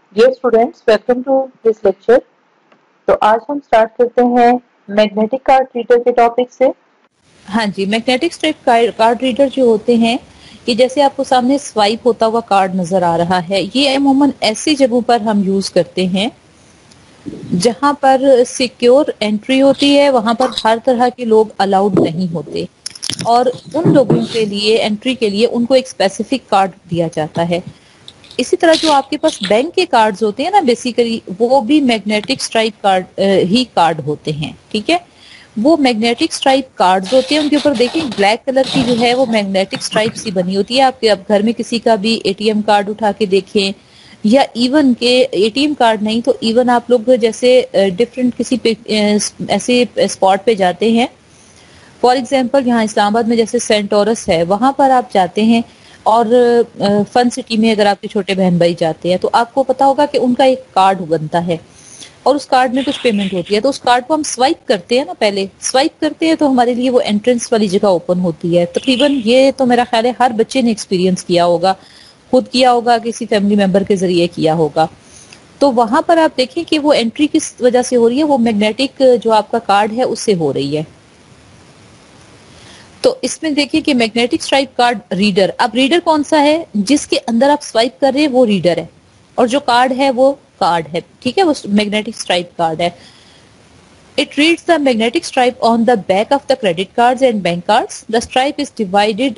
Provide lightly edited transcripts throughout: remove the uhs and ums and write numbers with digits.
Dear students, welcome to this lecture. तो आज हम स्टार्ट करते हैं मैग्नेटिक कार्ड रीडर के टॉपिक से। हाँ जी, मैग्नेटिक स्ट्रिप कार्ड रीडर जो होते हैं कि जैसे आपको सामने स्वाइप होता हुआ कार्ड नजर आ रहा है, ये अमूमन ऐसी जगहों पर हम यूज करते हैं जहां पर सिक्योर एंट्री होती है। वहां पर हर तरह के लोग अलाउड नहीं होते और उन लोगों के लिए एंट्री के लिए उनको एक स्पेसिफिक कार्ड दिया जाता है। इसी तरह जो आपके पास बैंक के कार्ड्स होते हैं ना, बेसिकली वो भी मैग्नेटिक स्ट्राइप कार्ड ही कार्ड होते हैं। ठीक है, वो मैग्नेटिक स्ट्राइप कार्ड्स होते हैं, उनके ऊपर देखिए ब्लैक कलर की जो है वो मैग्नेटिक स्ट्राइप सी बनी होती है। आपके अब घर में किसी का भी एटीएम कार्ड उठा के देखें, या इवन के एटीएम कार्ड नहीं तो इवन आप लोग जैसे डिफरेंट किसी पे ऐसे स्पॉट पे जाते हैं, फॉर एग्जाम्पल यहाँ इस्लामाबाद में जैसे सेंटोरस है, वहां पर आप जाते हैं और फन सिटी में अगर आपके छोटे बहन भाई जाते हैं तो आपको पता होगा कि उनका एक कार्ड बनता है और उस कार्ड में कुछ पेमेंट होती है। तो उस कार्ड को हम स्वाइप करते हैं ना, पहले स्वाइप करते हैं तो हमारे लिए वो एंट्रेंस वाली जगह ओपन होती है। तकरीबन ये तो मेरा ख्याल है हर बच्चे ने एक्सपीरियंस किया होगा, खुद किया होगा, किसी फैमिली मेंबर के जरिए किया होगा। तो वहां पर आप देखें कि वो एंट्री किस वजह से हो रही है, वो मैग्नेटिक जो आपका कार्ड है उससे हो रही है। तो इसमें देखिए कि मैग्नेटिक स्ट्राइप कार्ड रीडर, अब रीडर कौन सा है, जिसके अंदर आप स्वाइप कर रहे हैं वो रीडर है और जो कार्ड है वो कार्ड है। ठीक है, वो मैग्नेटिक स्ट्राइप कार्ड है। It reads the magnetic stripe on the back of the credit cards and bank cards. The stripe is divided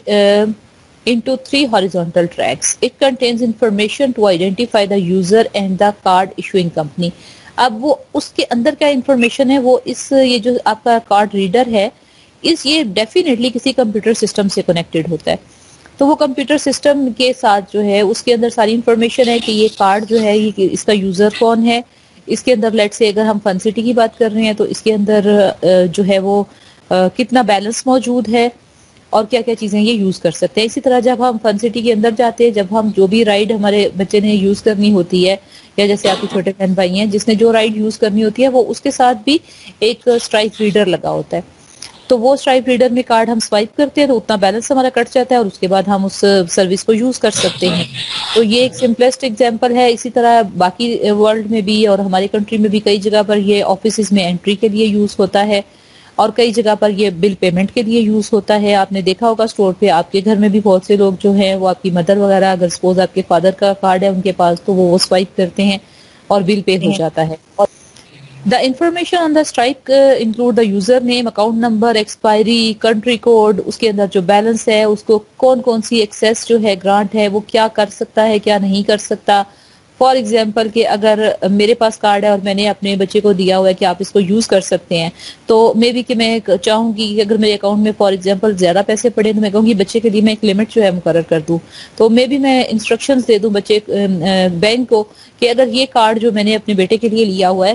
into three horizontal tracks. It contains information to identify the user and the card issuing company. अब वो उसके अंदर क्या information है, वो इस ये जो आपका कार्ड रीडर है ये डेफिनेटली किसी कंप्यूटर सिस्टम से कनेक्टेड होता है। तो वो कंप्यूटर सिस्टम के साथ जो है उसके अंदर सारी इंफॉर्मेशन है कि ये कार्ड जो है ये इसका यूजर कौन है। इसके अंदर लेट से अगर हम फन सिटी की बात कर रहे हैं तो इसके अंदर जो है वो कितना बैलेंस मौजूद है और क्या क्या चीजें ये यूज कर सकते हैं। इसी तरह जब हम फन सिटी के अंदर जाते हैं, जब हम जो भी राइड हमारे बच्चे ने यूज करनी होती है, या जैसे आपके छोटे बहन भाई हैं जिसने जो राइड यूज करनी होती है, वो उसके साथ भी एक स्ट्राइप रीडर लगा होता है। तो वो स्ट्राइप रीडर में कार्ड हम स्वाइप करते हैं तो उतना बैलेंस हमारा कट जाता है और उसके बाद हम उस सर्विस को यूज कर सकते हैं। तो ये एक सिंपलेस्ट एग्जांपल है। इसी तरह बाकी वर्ल्ड में भी और हमारी कंट्री में भी कई जगह पर ये ऑफिस में एंट्री के लिए यूज होता है और कई जगह पर ये बिल पेमेंट के लिए यूज होता है। आपने देखा होगा स्टोर पे, आपके घर में भी बहुत से लोग जो हैं वो आपकी मदर वगैरह, अगर सपोज आपके फादर का कार्ड है उनके पास, तो वो स्वाइप करते हैं और बिल पे हो जाता है। The information on the stripe include the username, account number, expiry, country code, उसके अंदर जो बैलेंस है, उसको कौन कौन सी एक्सेस जो है ग्रांट है वो क्या कर सकता है क्या नहीं कर सकता। फॉर एग्जाम्पल कि अगर मेरे पास कार्ड है और मैंने अपने बच्चे को दिया हुआ है कि आप इसको यूज कर सकते हैं, तो मे बी कि मैं चाहूंगी कि अगर मेरे अकाउंट में फॉर एग्जाम्पल ज्यादा पैसे पड़े तो मैं कहूंगी बच्चे के लिए मैं एक लिमिट जो है मुकर्रर कर दूं। तो मे बी मैं इंस्ट्रक्शंस दे दूं बच्चे बैंक को कि अगर ये कार्ड जो मैंने अपने बेटे के लिए लिया हुआ है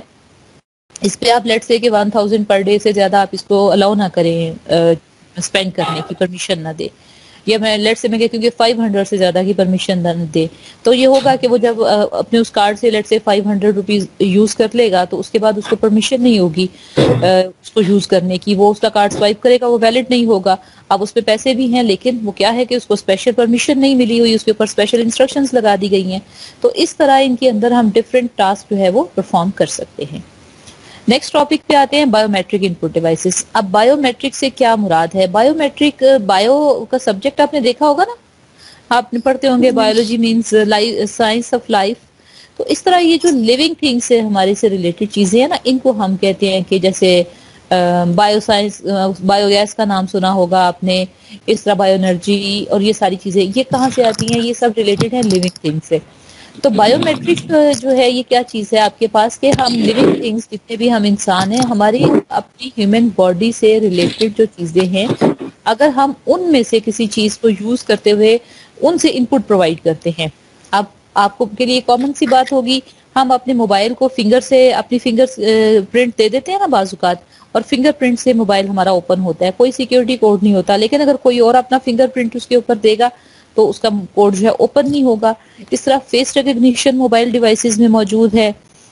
इस पे आप लेट से कि 1000 पर डे से ज्यादा आप इसको अलाउ ना करें, स्पेंड करने की परमिशन ना दे, या मैं लेट से मैं कहती हूँ कि 500 से ज्यादा की परमिशन ना दे। तो ये होगा कि वो जब अपने उस कार्ड से लेट से 500 रुपीज यूज कर लेगा तो उसके बाद उसको परमिशन नहीं होगी उसको यूज करने की। वो उसका कार्ड स्वाइप करेगा, वो वैलिड नहीं होगा। अब उस पर पैसे भी हैं लेकिन वो क्या है कि उसको स्पेशल परमिशन नहीं मिली हुई, उसके ऊपर स्पेशल इंस्ट्रक्शंस लगा दी गई हैं। तो इस तरह इनके अंदर हम डिफरेंट टास्क जो है वो परफॉर्म कर सकते हैं। नेक्स्ट टॉपिक पे आते हैं, बायोमेट्रिक इनपुट डिवाइसेस। अब बायोमेट्रिक से क्या मुराद है? बायोमेट्रिक, बायो का सब्जेक्ट आपने देखा होगा ना, आपने पढ़ते होंगे biology means life, science of life. तो इस तरह ये जो लिविंग थिंग्स है, हमारे से रिलेटेड चीजें हैं ना, इनको हम कहते हैं कि जैसे बायो साइंस, बायोगैस का नाम सुना होगा आपने, इस तरह बायो एनर्जी और ये सारी चीजें ये कहाँ से आती हैं, ये सब रिलेटेड है लिविंग थिंग्स से। तो बायोमेट्रिक जो है ये क्या चीज है आपके पास कि हम लिविंग थिंग्स जितने भी हम इंसान हैं, हमारी अपनी ह्यूमन बॉडी से रिलेटेड जो चीजें हैं, अगर हम उनमें से किसी चीज को यूज करते हुए उनसे इनपुट प्रोवाइड करते हैं। अब आपको के लिए कॉमन सी बात होगी, हम अपने मोबाइल को फिंगर से अपनी फिंगर प्रिंट दे देते हैं ना बाजुकात, और फिंगरप्रिंट से मोबाइल हमारा ओपन होता है, कोई सिक्योरिटी कोड नहीं होता। लेकिन अगर कोई और अपना फिंगरप्रिंट उसके ऊपर देगा तो उसका कोड जो है ओपन नहीं होगा। इस तरह फेस रिकग्निशन मोबाइल डिवाइसेस में मौजूद है।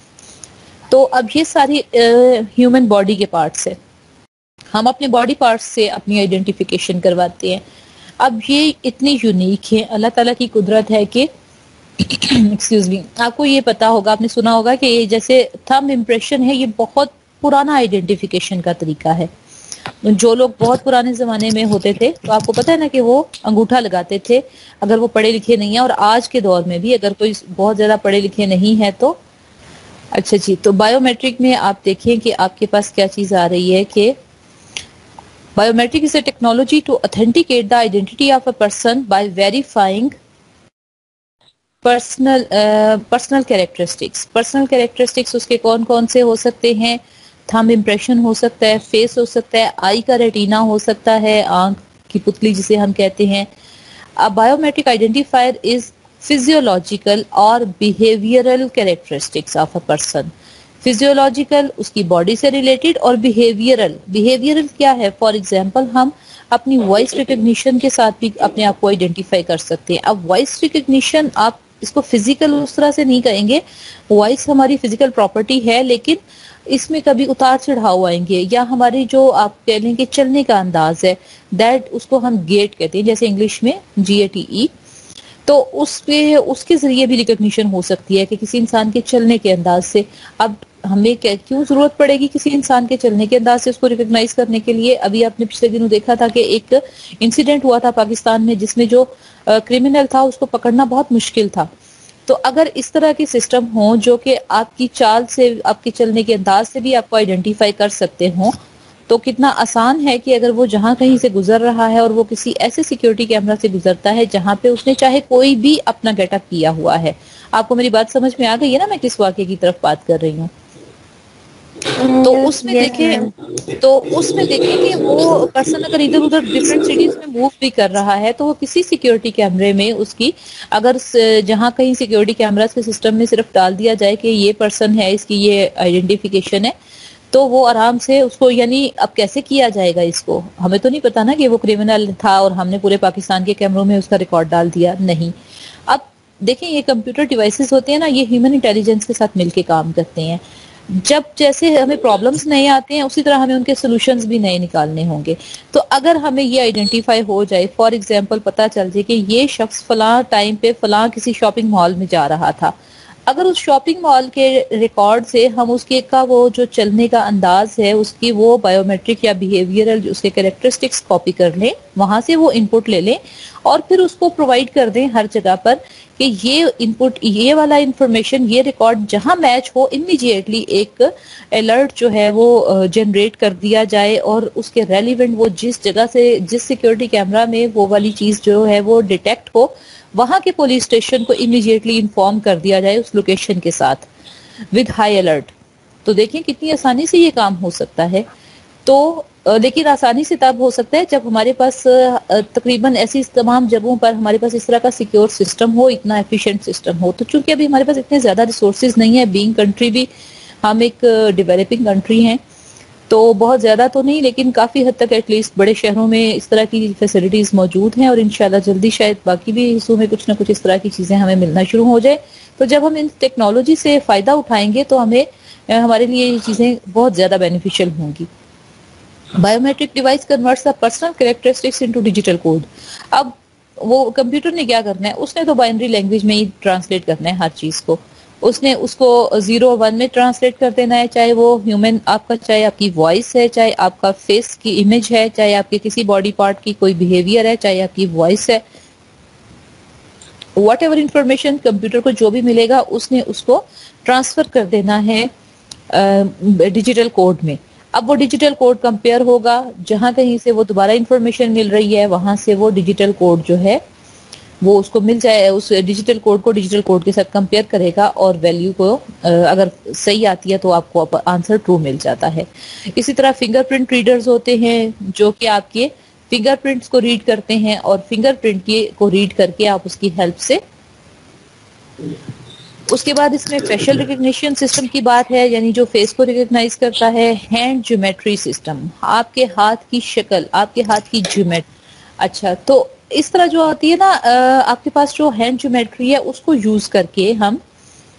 तो अब ये सारी ह्यूमन बॉडी के पार्ट्स है, हम अपने बॉडी पार्ट्स से अपनी आइडेंटिफिकेशन करवाते हैं। अब ये इतनी यूनिक है, अल्लाह ताला की कुदरत है कि एक्सक्यूज मी, आपको ये पता होगा, आपने सुना होगा कि ये जैसे थंब इम्प्रेशन है, ये बहुत पुराना आइडेंटिफिकेशन का तरीका है। जो लोग बहुत पुराने जमाने में होते थे तो आपको पता है ना कि वो अंगूठा लगाते थे अगर वो पढ़े लिखे नहीं है, और आज के दौर में भी अगर कोई बहुत ज्यादा पढ़े लिखे नहीं है तो अच्छा जी। तो बायोमेट्रिक में आप देखें कि आपके पास क्या चीज आ रही है कि biometric is a technology to authenticate the identity of a person by verifying personal characteristics. Personal characteristics उसके कौन कौन से हो सकते हैं? थंब इम्प्रेशन हो सकता है, फेस हो सकता है, आई का रेटिना हो सकता है, आंख की पुतली जिसे हम कहते हैं। A biometric identifier is physiological और behavioural characteristics of a person. Physiological उसकी बॉडी से रिलेटेड, और बिहेवियरल, बिहेवियरल क्या है? फॉर एग्जाम्पल हम अपनी वॉइस रिकग्निशन के साथ भी अपने आप को आइडेंटिफाई कर सकते हैं। अब वॉइस रिकग्निशन आप इसको फिजिकल उस तरह से नहीं कहेंगे, वॉइस हमारी फिजिकल प्रॉपर्टी है, लेकिन इसमें कभी उतार चढ़ाव आएंगे, या हमारी जो आप कह लें कि चलने का अंदाज है, दैट उसको हम गेट कहते हैं, जैसे इंग्लिश में GATE। तो उसके जरिए भी रिकग्निशन हो सकती है कि किसी इंसान के चलने के अंदाज से। अब हमें क्यों जरूरत पड़ेगी किसी इंसान के चलने के अंदाज से उसको रिकॉग्नाइज करने के लिए? अभी आपने पिछले दिनों देखा था कि एक इंसिडेंट हुआ था पाकिस्तान में जिसमें जो क्रिमिनल था उसको पकड़ना बहुत मुश्किल था। तो अगर इस तरह के सिस्टम हो जो कि आपकी चाल से, आपके चलने के अंदाज से भी आपको आइडेंटिफाई कर सकते हो, तो कितना आसान है कि अगर वो जहां कहीं से गुजर रहा है और वो किसी ऐसे सिक्योरिटी कैमरा से गुजरता है जहां पे उसने चाहे कोई भी अपना गेटअप किया हुआ है। आपको मेरी बात समझ में आ गई है ना, मैं किस वाक्य की तरफ बात कर रही हूँ? तो उसमें देखें, तो उसमें देखें कि वो पर्सन अगर इधर उधर डिफरेंट सिटीज में मूव भी कर रहा है तो वो किसी सिक्योरिटी कैमरे में उसकी, अगर जहां कहीं सिक्योरिटी कैमरास के सिस्टम में सिर्फ डाल दिया जाए कि ये पर्सन है, इसकी ये आइडेंटिफिकेशन है, तो वो आराम से उसको, यानी अब कैसे किया जाएगा इसको? हमें तो नहीं पता ना कि वो क्रिमिनल था और हमने पूरे पाकिस्तान के कैमरों में उसका रिकॉर्ड डाल दिया, नहीं। अब देखें, ये कंप्यूटर डिवाइसेस होते हैं ना, ये ह्यूमन इंटेलिजेंस के साथ मिलके काम करते हैं। जब जैसे हमें प्रॉब्लम्स नए आते हैं उसी तरह हमें उनके सॉल्यूशंस भी नए निकालने होंगे। तो अगर हमें ये आइडेंटिफाई हो जाए, फॉर एग्जांपल पता चल जाए कि ये शख्स फलां टाइम पे फलां किसी शॉपिंग मॉल में जा रहा था, अगर उस शॉपिंग मॉल के रिकॉर्ड से हम उसके का वो जो चलने का अंदाज है, उसकी वो बायोमेट्रिक या बिहेवियरल उसके कैरेक्टरिस्टिक्स कॉपी कर लें, वहां से वो इनपुट ले लें और फिर उसको प्रोवाइड कर दें हर जगह पर कि ये इनपुट, ये वाला इंफॉर्मेशन, ये रिकॉर्ड जहां मैच हो, इमीडिएटली एक अलर्ट जो है वो जनरेट कर दिया जाए और उसके रेलिवेंट, वो जिस जगह से, जिस सिक्योरिटी कैमरा में वो वाली चीज जो है वो डिटेक्ट हो, वहां के पुलिस स्टेशन को इमीडिएटली इन्फॉर्म कर दिया जाए उस लोकेशन के साथ विद हाई अलर्ट। तो देखिए कितनी आसानी से ये काम हो सकता है। तो लेकिन आसानी से तब हो सकता है जब हमारे पास तकरीबन ऐसी तमाम जगहों पर हमारे पास इस तरह का सिक्योर सिस्टम हो, इतना एफिशिएंट सिस्टम हो। तो चूंकि अभी हमारे पास इतने ज्यादा रिसोर्सेज नहीं है, बीइंग कंट्री भी हम एक डेवलपिंग कंट्री हैं, तो बहुत ज्यादा तो नहीं लेकिन काफी हद तक एटलीस्ट बड़े शहरों में इस तरह की फैसिलिटीज मौजूद हैं, और इंशाल्लाह जल्दी शायद बाकी भी हिस्सों में कुछ ना कुछ इस तरह की चीजें हमें मिलना शुरू हो जाए। तो जब हम इन टेक्नोलॉजी से फायदा उठाएंगे तो हमें, हमारे लिए ये चीजें बहुत ज्यादा बेनिफिशियल होंगी। Biometric device converts the personal characteristics into digital code. अब वो कंप्यूटर ने क्या करना है, उसने तो बाइनरी लैंग्वेज में ही ट्रांसलेट करना है हर चीज को। उसने उसको 0-1 में ट्रांसलेट कर देना है, चाहे वो ह्यूमन आपका, चाहे आपकी वॉइस है, चाहे आपका फेस की इमेज है, चाहे आपके किसी बॉडी पार्ट की कोई बिहेवियर है, चाहे आपकी वॉइस है, वॉट एवर इंफॉर्मेशन कंप्यूटर को जो भी मिलेगा उसने उसको ट्रांसफर कर देना है डिजिटल कोड में। अब वो डिजिटल कोड कंपेयर होगा, जहां कहीं से वो दोबारा इंफॉर्मेशन मिल रही है वहां से वो डिजिटल कोड जो है वो उसको मिल जाए, उस डिजिटल कोड को डिजिटल कोड के साथ कंपेयर करेगा और वैल्यू को अगर सही आती है तो आपको आंसर ट्रू मिल जाता है। इसी तरह फिंगरप्रिंट रीडर्स होते हैं जो कि आपके फिंगरप्रिंट्स को रीड करते हैं, और फिंगरप्रिंट को रीड करके आप उसकी हेल्प से, उसके बाद इसमें फेशियल रिकग्निशन सिस्टम की बात है, यानी जो फेस को रिकग्नाइज करता है। हैंड ज्योमेट्री सिस्टम, आपके हाथ की शक्ल, आपके हाथ की ज्योमेट्री। अच्छा, तो इस तरह जो आती है ना, आपके पास जो हैंड ज्योमेट्री है उसको यूज करके हम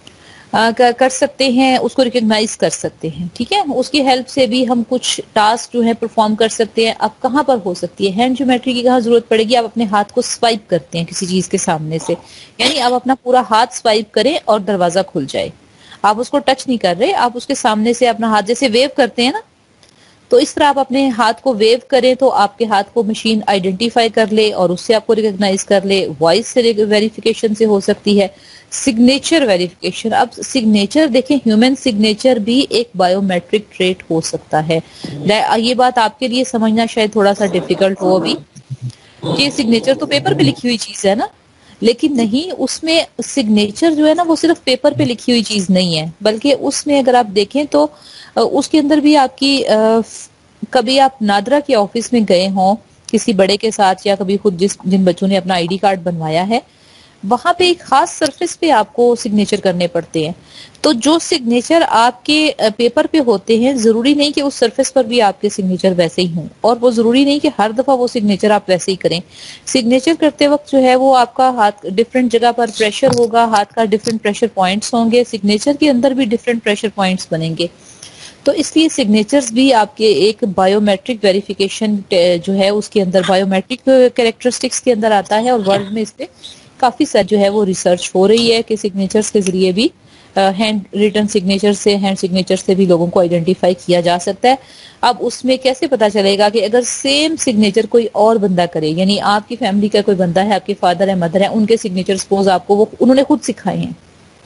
कर सकते हैं, उसको रिकॉग्नाइज कर सकते हैं। ठीक है, उसकी हेल्प से भी हम कुछ टास्क जो है परफॉर्म कर सकते हैं। अब कहाँ पर हो सकती है हैंड ज्योमेट्री की, कहाँ जरूरत पड़ेगी, आप अपने हाथ को स्वाइप करते हैं किसी चीज के सामने से, यानी आप अपना पूरा हाथ स्वाइप करें और दरवाजा खुल जाए। आप उसको टच नहीं कर रहे, आप उसके सामने से अपना हाथ जैसे वेव करते हैं ना, तो इस तरह आप अपने हाथ को वेव करें तो आपके हाथ को मशीन आइडेंटिफाई कर ले और उससे आपको रिकॉग्नाइज कर ले। वॉइस से वेरिफिकेशन से हो सकती है। सिग्नेचर वेरिफिकेशन, अब सिग्नेचर देखें, ह्यूमन सिग्नेचर भी एक बायोमेट्रिक ट्रेट हो सकता है। ये बात आपके लिए समझना शायद थोड़ा सा डिफिकल्ट हो अभी, कि सिग्नेचर तो पेपर पे लिखी हुई चीज है ना, लेकिन नहीं, उसमें सिग्नेचर जो है ना वो सिर्फ पेपर पे लिखी हुई चीज नहीं है, बल्कि उसमें अगर आप देखें तो उसके अंदर भी आपकी कभी आप नादरा के ऑफिस में गए हों किसी बड़े के साथ, या कभी खुद जिन बच्चों ने अपना आईडी कार्ड बनवाया है, वहां पे एक खास सरफेस पे आपको सिग्नेचर करने पड़ते हैं। तो जो सिग्नेचर आपके पेपर पे होते हैं, जरूरी नहीं कि उस सरफेस पर भी आपके सिग्नेचर वैसे ही हों, और वो जरूरी नहीं कि हर दफा वो सिग्नेचर आप वैसे ही करें। सिग्नेचर करते वक्त जो है वो आपका हाथ डिफरेंट जगह पर प्रेशर होगा, हाथ का डिफरेंट प्रेशर पॉइंट्स होंगे, सिग्नेचर के अंदर भी डिफरेंट प्रेशर पॉइंट्स बनेंगे। तो इसलिए सिग्नेचर्स भी आपके एक बायोमेट्रिक वेरिफिकेशन जो है उसके अंदर बायोमेट्रिक कैरेक्टरिस्टिक्स के अंदर आता है, और वर्ल्ड में इस पे काफी सारी जो है वो रिसर्च हो रही है कि सिग्नेचर्स के जरिए भी हैंड रिटन सिग्नेचर से, हैंड सिग्नेचर से भी लोगों को आइडेंटिफाई किया जा सकता है। अब उसमें कैसे पता चलेगा कि अगर सेम सिग्नेचर कोई और बंदा करे, यानी आपकी फैमिली का कोई बंदा है, आपके फादर है, मदर है, उनके सिग्नेचर सपोज आपको वो उन्होंने खुद सिखाए हैं,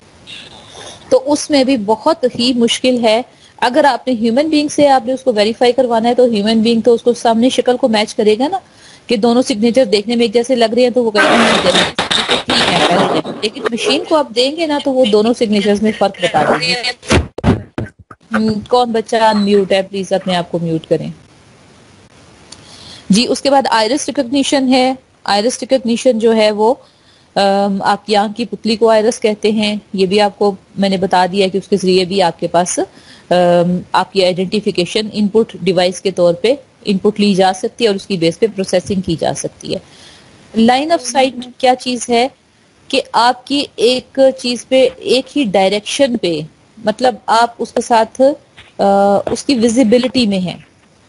तो उसमें भी बहुत ही मुश्किल है। अगर आपने ह्यूमन बीइंग से आपने उसको वेरीफाई करवाना है, तो ह्यूमन बीइंग तो उसको सामने शक्ल को मैच करेगा ना, कि दोनों सिग्नेचर देखने में एक जैसे लग रहे हैं, तो वो कहेगा ठीक है पहले। लेकिन मशीन को आप देंगे ना तो वो दोनों सिग्नेचर्स में फर्क बता देंगे। कौन बच्चा अनम्यूट है, प्लीज अपने आप को म्यूट करें जी। उसके बाद आइरिस रिकॉग्निशन है। आइरिस रिकॉग्निशन जो है वो आपकी आंख की पुतली को आइरिस कहते हैं। ये भी आपको मैंने बता दिया कि उसके जरिए भी आपके पास आपकी आइडेंटिफिकेशन इनपुट डिवाइस के तौर पे इनपुट ली जा सकती है और उसकी बेस पे प्रोसेसिंग की जा सकती है। लाइन ऑफ साइट क्या चीज है कि आपकी एक चीज पे एक ही डायरेक्शन पे, मतलब आप उसके साथ उसकी विजिबिलिटी में है।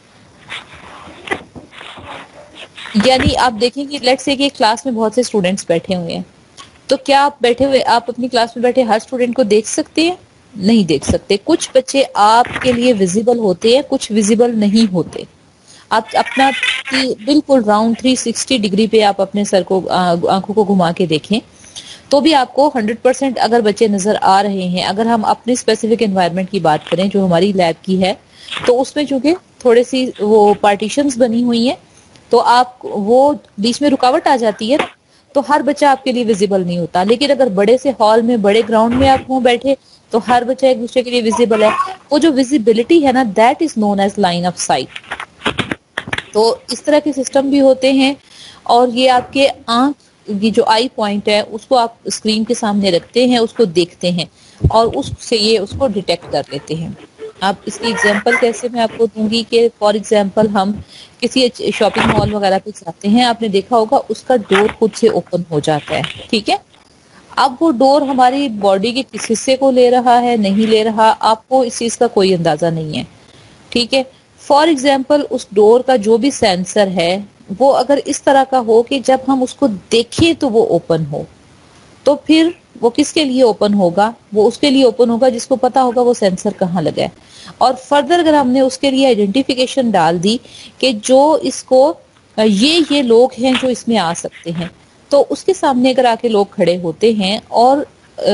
यानी आप देखें कि लेट्स से कि एक क्लास में बहुत से स्टूडेंट्स बैठे हुए हैं, तो क्या आप बैठे हुए आप अपनी क्लास में बैठे हर स्टूडेंट को देख सकते हैं? नहीं देख सकते। कुछ बच्चे आपके लिए विजिबल होते हैं, कुछ विजिबल नहीं होते। आप अपना बिल्कुल राउंड 360 डिग्री पे आप अपने सर को आंखों को घुमा के देखें तो भी आपको 100% अगर बच्चे नजर आ रहे हैं। अगर हम अपनी स्पेसिफिक एनवायरनमेंट की बात करें जो हमारी लैब की है, तो उसमें चूंकि थोड़ी सी वो पार्टीशंस बनी हुई हैं, तो आप वो बीच में रुकावट आ जाती है, तो हर बच्चा आपके लिए विजिबल नहीं होता। लेकिन अगर बड़े से हॉल में, बड़े ग्राउंड में आप वहां बैठे, तो हर बच्चा एक दूसरे के लिए विजिबल है। वो जो विजिबिलिटी है ना, that is known as line of sight. तो इस तरह के सिस्टम भी होते हैं, और ये आपके आंख की जो आई पॉइंट है उसको आप स्क्रीन के सामने रखते हैं, उसको देखते हैं और उससे ये उसको डिटेक्ट कर लेते हैं। आप इसकी एग्जांपल कैसे मैं आपको दूंगी कि फॉर एग्जांपल हम किसी शॉपिंग मॉल वगैरह पे जाते हैं, आपने देखा होगा उसका डोर खुद से ओपन हो जाता है, ठीक है। अब वो डोर हमारी बॉडी के किस हिस्से को ले रहा है, नहीं ले रहा, आपको इस चीज का कोई अंदाजा नहीं है, ठीक है। फॉर एग्जाम्पल उस डोर का जो भी सेंसर है वो अगर इस तरह का हो कि जब हम उसको देखें तो वो ओपन हो, तो फिर वो किसके लिए ओपन होगा? वो उसके लिए ओपन होगा जिसको पता होगा वो सेंसर कहाँ लगा है। और फर्दर अगर हमने उसके लिए आइडेंटिफिकेशन डाल दी कि जो इसको ये लोग हैं जो इसमें आ सकते हैं, तो उसके सामने अगर आके लोग खड़े होते हैं और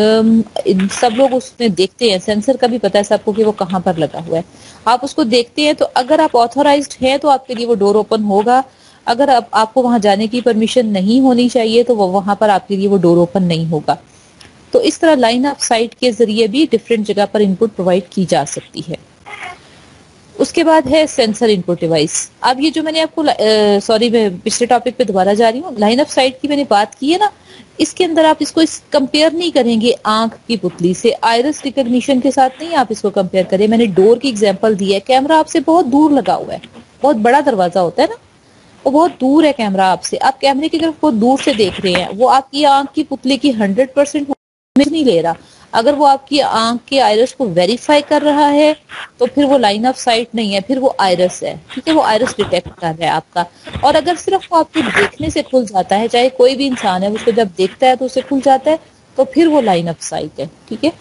सब लोग उसमें देखते हैं, सेंसर का भी पता है सबको कि वो कहाँ पर लगा हुआ है, आप उसको देखते हैं, तो अगर आप ऑथोराइज्ड हैं तो आपके लिए वो डोर ओपन होगा। अगर आपको वहां जाने की परमिशन नहीं होनी चाहिए तो वो वहां पर आपके लिए वो डोर ओपन नहीं होगा। तो इस तरह लाइन ऑफ साइट के जरिए भी डिफरेंट जगह पर इनपुट प्रोवाइड की जा सकती है। उसके बाद है सेंसर इनपुट डिवाइस। अब ये जो मैंने आपको सॉरी मैं पिछले टॉपिक पे दोबारा जा रही हूँ, लाइन ऑफ साइट की मैंने बात की है ना, इसके अंदर आप इसको कंपेयर नहीं करेंगे आंख की पुतली से, आइरिस रिकॉग्निशन के साथ नहीं आप इसको कंपेयर करें। मैंने डोर की एग्जांपल दी है, कैमरा आपसे बहुत दूर लगा हुआ है, बहुत बड़ा दरवाजा होता है ना, वो बहुत दूर है कैमरा आपसे, आप कैमरे की तरफ बहुत दूर से देख रहे हैं, वो आपकी आंख की पुतली की 100% नहीं ले रहा। अगर वो आपकी आंख के आइरिस को वेरीफाई कर रहा है तो फिर वो लाइन ऑफ साइट नहीं है, फिर वो आइरिस है, ठीक है, वो आइरिस डिटेक्ट कर रहा है आपका। और अगर सिर्फ वो आपके देखने से खुल जाता है, चाहे कोई भी इंसान है उसको जब देखता है तो उसे खुल जाता है, तो फिर वो लाइन ऑफ साइट है, ठीक है।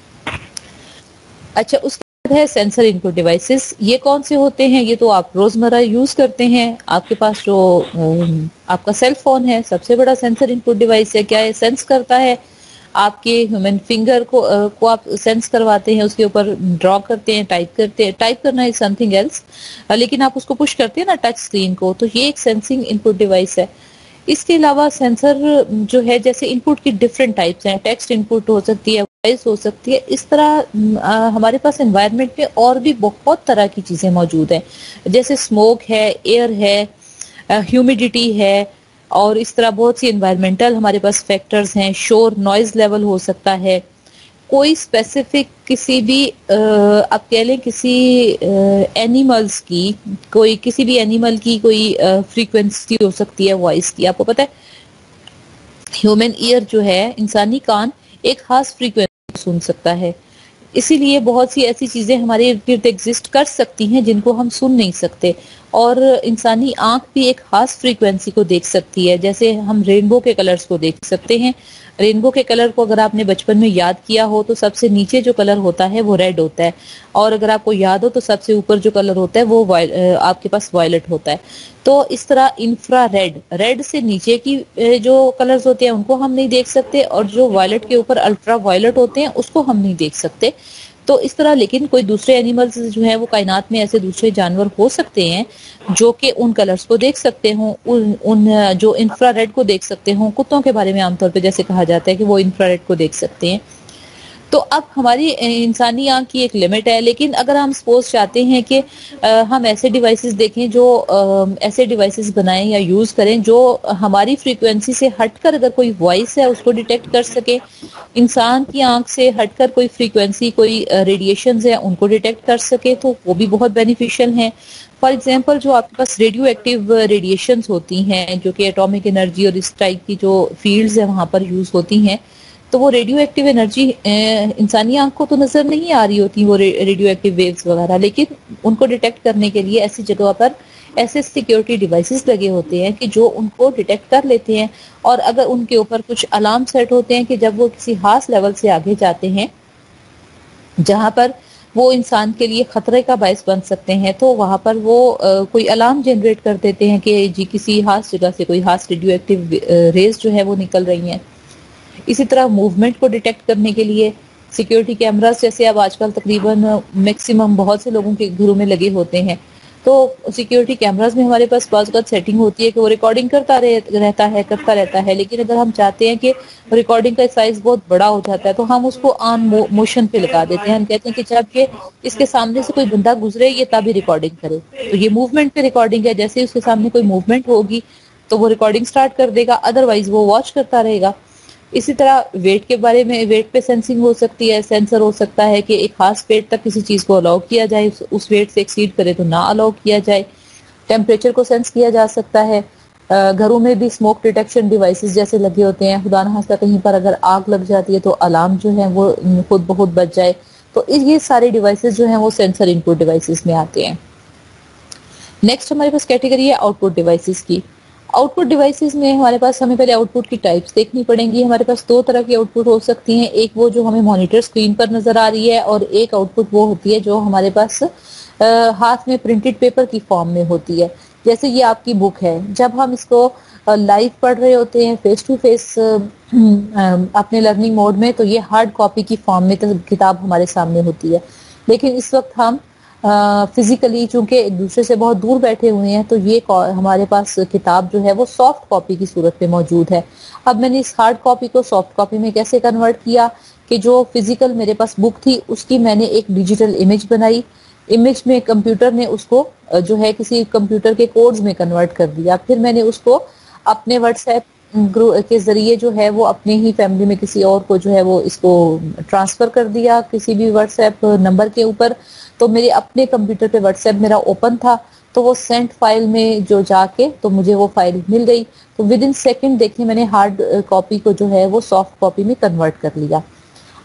अच्छा, उसके बाद है सेंसर इनपुट डिवाइसेस। ये कौन से होते हैं? ये तो आप रोजमर्रा यूज करते हैं। आपके पास जो आपका सेल फोन है सबसे बड़ा सेंसर इनपुट डिवाइस है। क्या ये सेंस करता है? आपके ह्यूमन फिंगर को आप सेंस करवाते हैं, उसके ऊपर ड्रॉ करते हैं, टाइप करते हैं। टाइप करना इज समथिंग एल्स, लेकिन आप उसको पुश करते हैं ना टच स्क्रीन को, तो ये एक सेंसिंग इनपुट डिवाइस है। इसके अलावा सेंसर जो है, जैसे इनपुट की डिफरेंट टाइप्स हैं, टेक्स्ट इनपुट हो सकती है, वॉइस हो सकती है। इस तरह हमारे पास एनवायरनमेंट में और भी बहुत तरह की चीजें मौजूद हैं, जैसे स्मोक है, एयर है, ह्यूमिडिटी है, और इस तरह बहुत सी एनवायरमेंटल हमारे पास फैक्टर्स हैं। शोर, नॉइज लेवल हो सकता है। कोई स्पेसिफिक किसी भी आप कह लें किसी एनिमल्स की, कोई किसी भी एनिमल की कोई फ्रीक्वेंसी हो सकती है वॉइस की। आपको पता है ह्यूमन ईयर जो है, इंसानी कान, एक खास फ्रीक्वेंसी सुन सकता है। इसीलिए बहुत सी ऐसी चीजें हमारे इर्द गिर्द एग्जिस्ट कर सकती हैं जिनको हम सुन नहीं सकते। और इंसानी आंख भी एक खास फ्रीक्वेंसी को देख सकती है। जैसे हम रेनबो के कलर्स को देख सकते हैं। रेनबो के कलर को अगर आपने बचपन में याद किया हो तो सबसे नीचे जो कलर होता है वो रेड होता है, और अगर आपको याद हो तो सबसे ऊपर जो कलर होता है वो आपके पास वायलेट होता है। तो इस तरह इंफ्रा रेड, रेड से नीचे की जो कलर्स होते हैं उनको हम नहीं देख सकते, और जो वायलेट के ऊपर अल्ट्रा वायलेट होते हैं उसको हम नहीं देख सकते। तो इस तरह, लेकिन कोई दूसरे एनिमल्स जो है वो कायनात में ऐसे दूसरे जानवर हो सकते हैं जो कि उन कलर्स को देख सकते हों, उन जो इंफ्रारेड को देख सकते हों। कुत्तों के बारे में आमतौर पे जैसे कहा जाता है कि वो इंफ्रारेड को देख सकते हैं। तो अब हमारी इंसानी आंख की एक लिमिट है, लेकिन अगर हम सपोज चाहते हैं कि हम ऐसे डिवाइसेस देखें जो ऐसे डिवाइसेस बनाएं या यूज करें जो हमारी फ्रीक्वेंसी से हटकर अगर कोई वॉइस है उसको डिटेक्ट कर सके, इंसान की आंख से हटकर कोई फ्रीक्वेंसी, कोई रेडिएशंस है उनको डिटेक्ट कर सके, तो वो भी बहुत बेनिफिशियल हैं। फॉर एग्जाम्पल, जो आपके पास रेडियो एक्टिव रेडिएशंस होती हैं जो कि एटॉमिक एनर्जी और इस टाइप की जो फील्ड्स है वहां पर यूज होती हैं, तो वो रेडियो एक्टिव एनर्जी इंसानी आंख को तो नजर नहीं आ रही होती, वो रेडियो एक्टिव वेव्स वगैरह, लेकिन उनको डिटेक्ट करने के लिए ऐसी जगह पर ऐसे सिक्योरिटी डिवाइसेस लगे होते हैं कि जो उनको डिटेक्ट कर लेते हैं। और अगर उनके ऊपर कुछ अलार्म सेट होते हैं कि जब वो किसी खास लेवल से आगे जाते हैं जहां पर वो इंसान के लिए खतरे का बायस बन सकते हैं, तो वहां पर वो कोई अलार्म जनरेट कर देते हैं कि जी किसी खास जगह से कोई खास रेडियो एक्टिव रेज जो है वो निकल रही हैं। इसी तरह मूवमेंट को डिटेक्ट करने के लिए सिक्योरिटी कैमरास, जैसे अब आजकल तकरीबन मैक्सिमम बहुत से लोगों के घरों में लगे होते हैं, तो सिक्योरिटी कैमरास में हमारे पास बाज़ वक़्त सेटिंग होती है कि वो रिकॉर्डिंग करता रहता है। लेकिन अगर हम चाहते हैं कि रिकॉर्डिंग का साइज बहुत बड़ा हो जाता है तो हम उसको ऑन मोशन पे लगा देते हैं। हम कहते हैं कि जब ये इसके सामने से कोई बंदा गुजरे ये तभी रिकॉर्डिंग करे। तो ये मूवमेंट पे रिकॉर्डिंग है, जैसे उसके सामने कोई मूवमेंट होगी तो वो रिकॉर्डिंग स्टार्ट कर देगा, अदरवाइज वो वॉच करता रहेगा। इसी तरह वेट के बारे में, वेट पे सेंसिंग हो सकती है, सेंसर हो सकता है कि एक खास वेट तक किसी चीज को अलाउ किया जाए, उस वेट से एक्सीड करे तो ना अलाउ किया जाए। टेम्परेचर को सेंस किया जा सकता है। घरों में भी स्मोक डिटेक्शन डिवाइसेस जैसे लगे होते हैं, खुदा न खास्ता कहीं पर अगर आग लग जाती है तो अलार्म जो है वो खुद ब खुद बच जाए। तो ये सारे डिवाइसेस जो हैं वो सेंसर इनपुट डिवाइसेस में आते हैं। नेक्स्ट हमारे पास कैटेगरी है आउटपुट डिवाइसेस की। आउटपुट डिवाइसेस में हमारे पास, हमें पहले आउटपुट की टाइप्स देखनी पड़ेंगी। हमारे पास दो तरह की आउटपुट हो सकती हैं, एक वो जो हमें मॉनिटर स्क्रीन पर नजर आ रही है, और एक आउटपुट वो होती है जो हमारे पास हाथ में प्रिंटेड पेपर की फॉर्म में होती है। जैसे ये आपकी बुक है, जब हम इसको लाइव पढ़ रहे होते हैं फेस टू फेस अपने लर्निंग मोड में, तो ये हार्ड कॉपी की फॉर्म में तो किताब हमारे सामने होती है। लेकिन इस वक्त हम फिजिकली चूंकि एक दूसरे से बहुत दूर बैठे हुए हैं, तो ये हमारे पास किताब जो है वो सॉफ्ट कॉपी की सूरत में मौजूद है। अब मैंने इस हार्ड कॉपी को सॉफ्ट कॉपी में कैसे कन्वर्ट किया कि जो फिजिकल मेरे पास बुक थी उसकी मैंने एक डिजिटल इमेज बनाई। इमेज में कंप्यूटर ने उसको जो है किसी कंप्यूटर के कोड्स में कन्वर्ट कर दिया। फिर मैंने उसको अपने व्हाट्सएप ग्रुप के जरिए जो है वो अपने ही फैमिली में किसी और को जो है वो इसको ट्रांसफर कर दिया किसी भी व्हाट्सएप नंबर के ऊपर। तो मेरे अपने कंप्यूटर पे व्हाट्सएप मेरा ओपन था, तो वो सेंट फाइल में जो जाके तो मुझे वो फाइल मिल गई। तो विद इन सेकेंड देखिए मैंने हार्ड कॉपी को जो है वो सॉफ्ट कॉपी में कन्वर्ट कर लिया।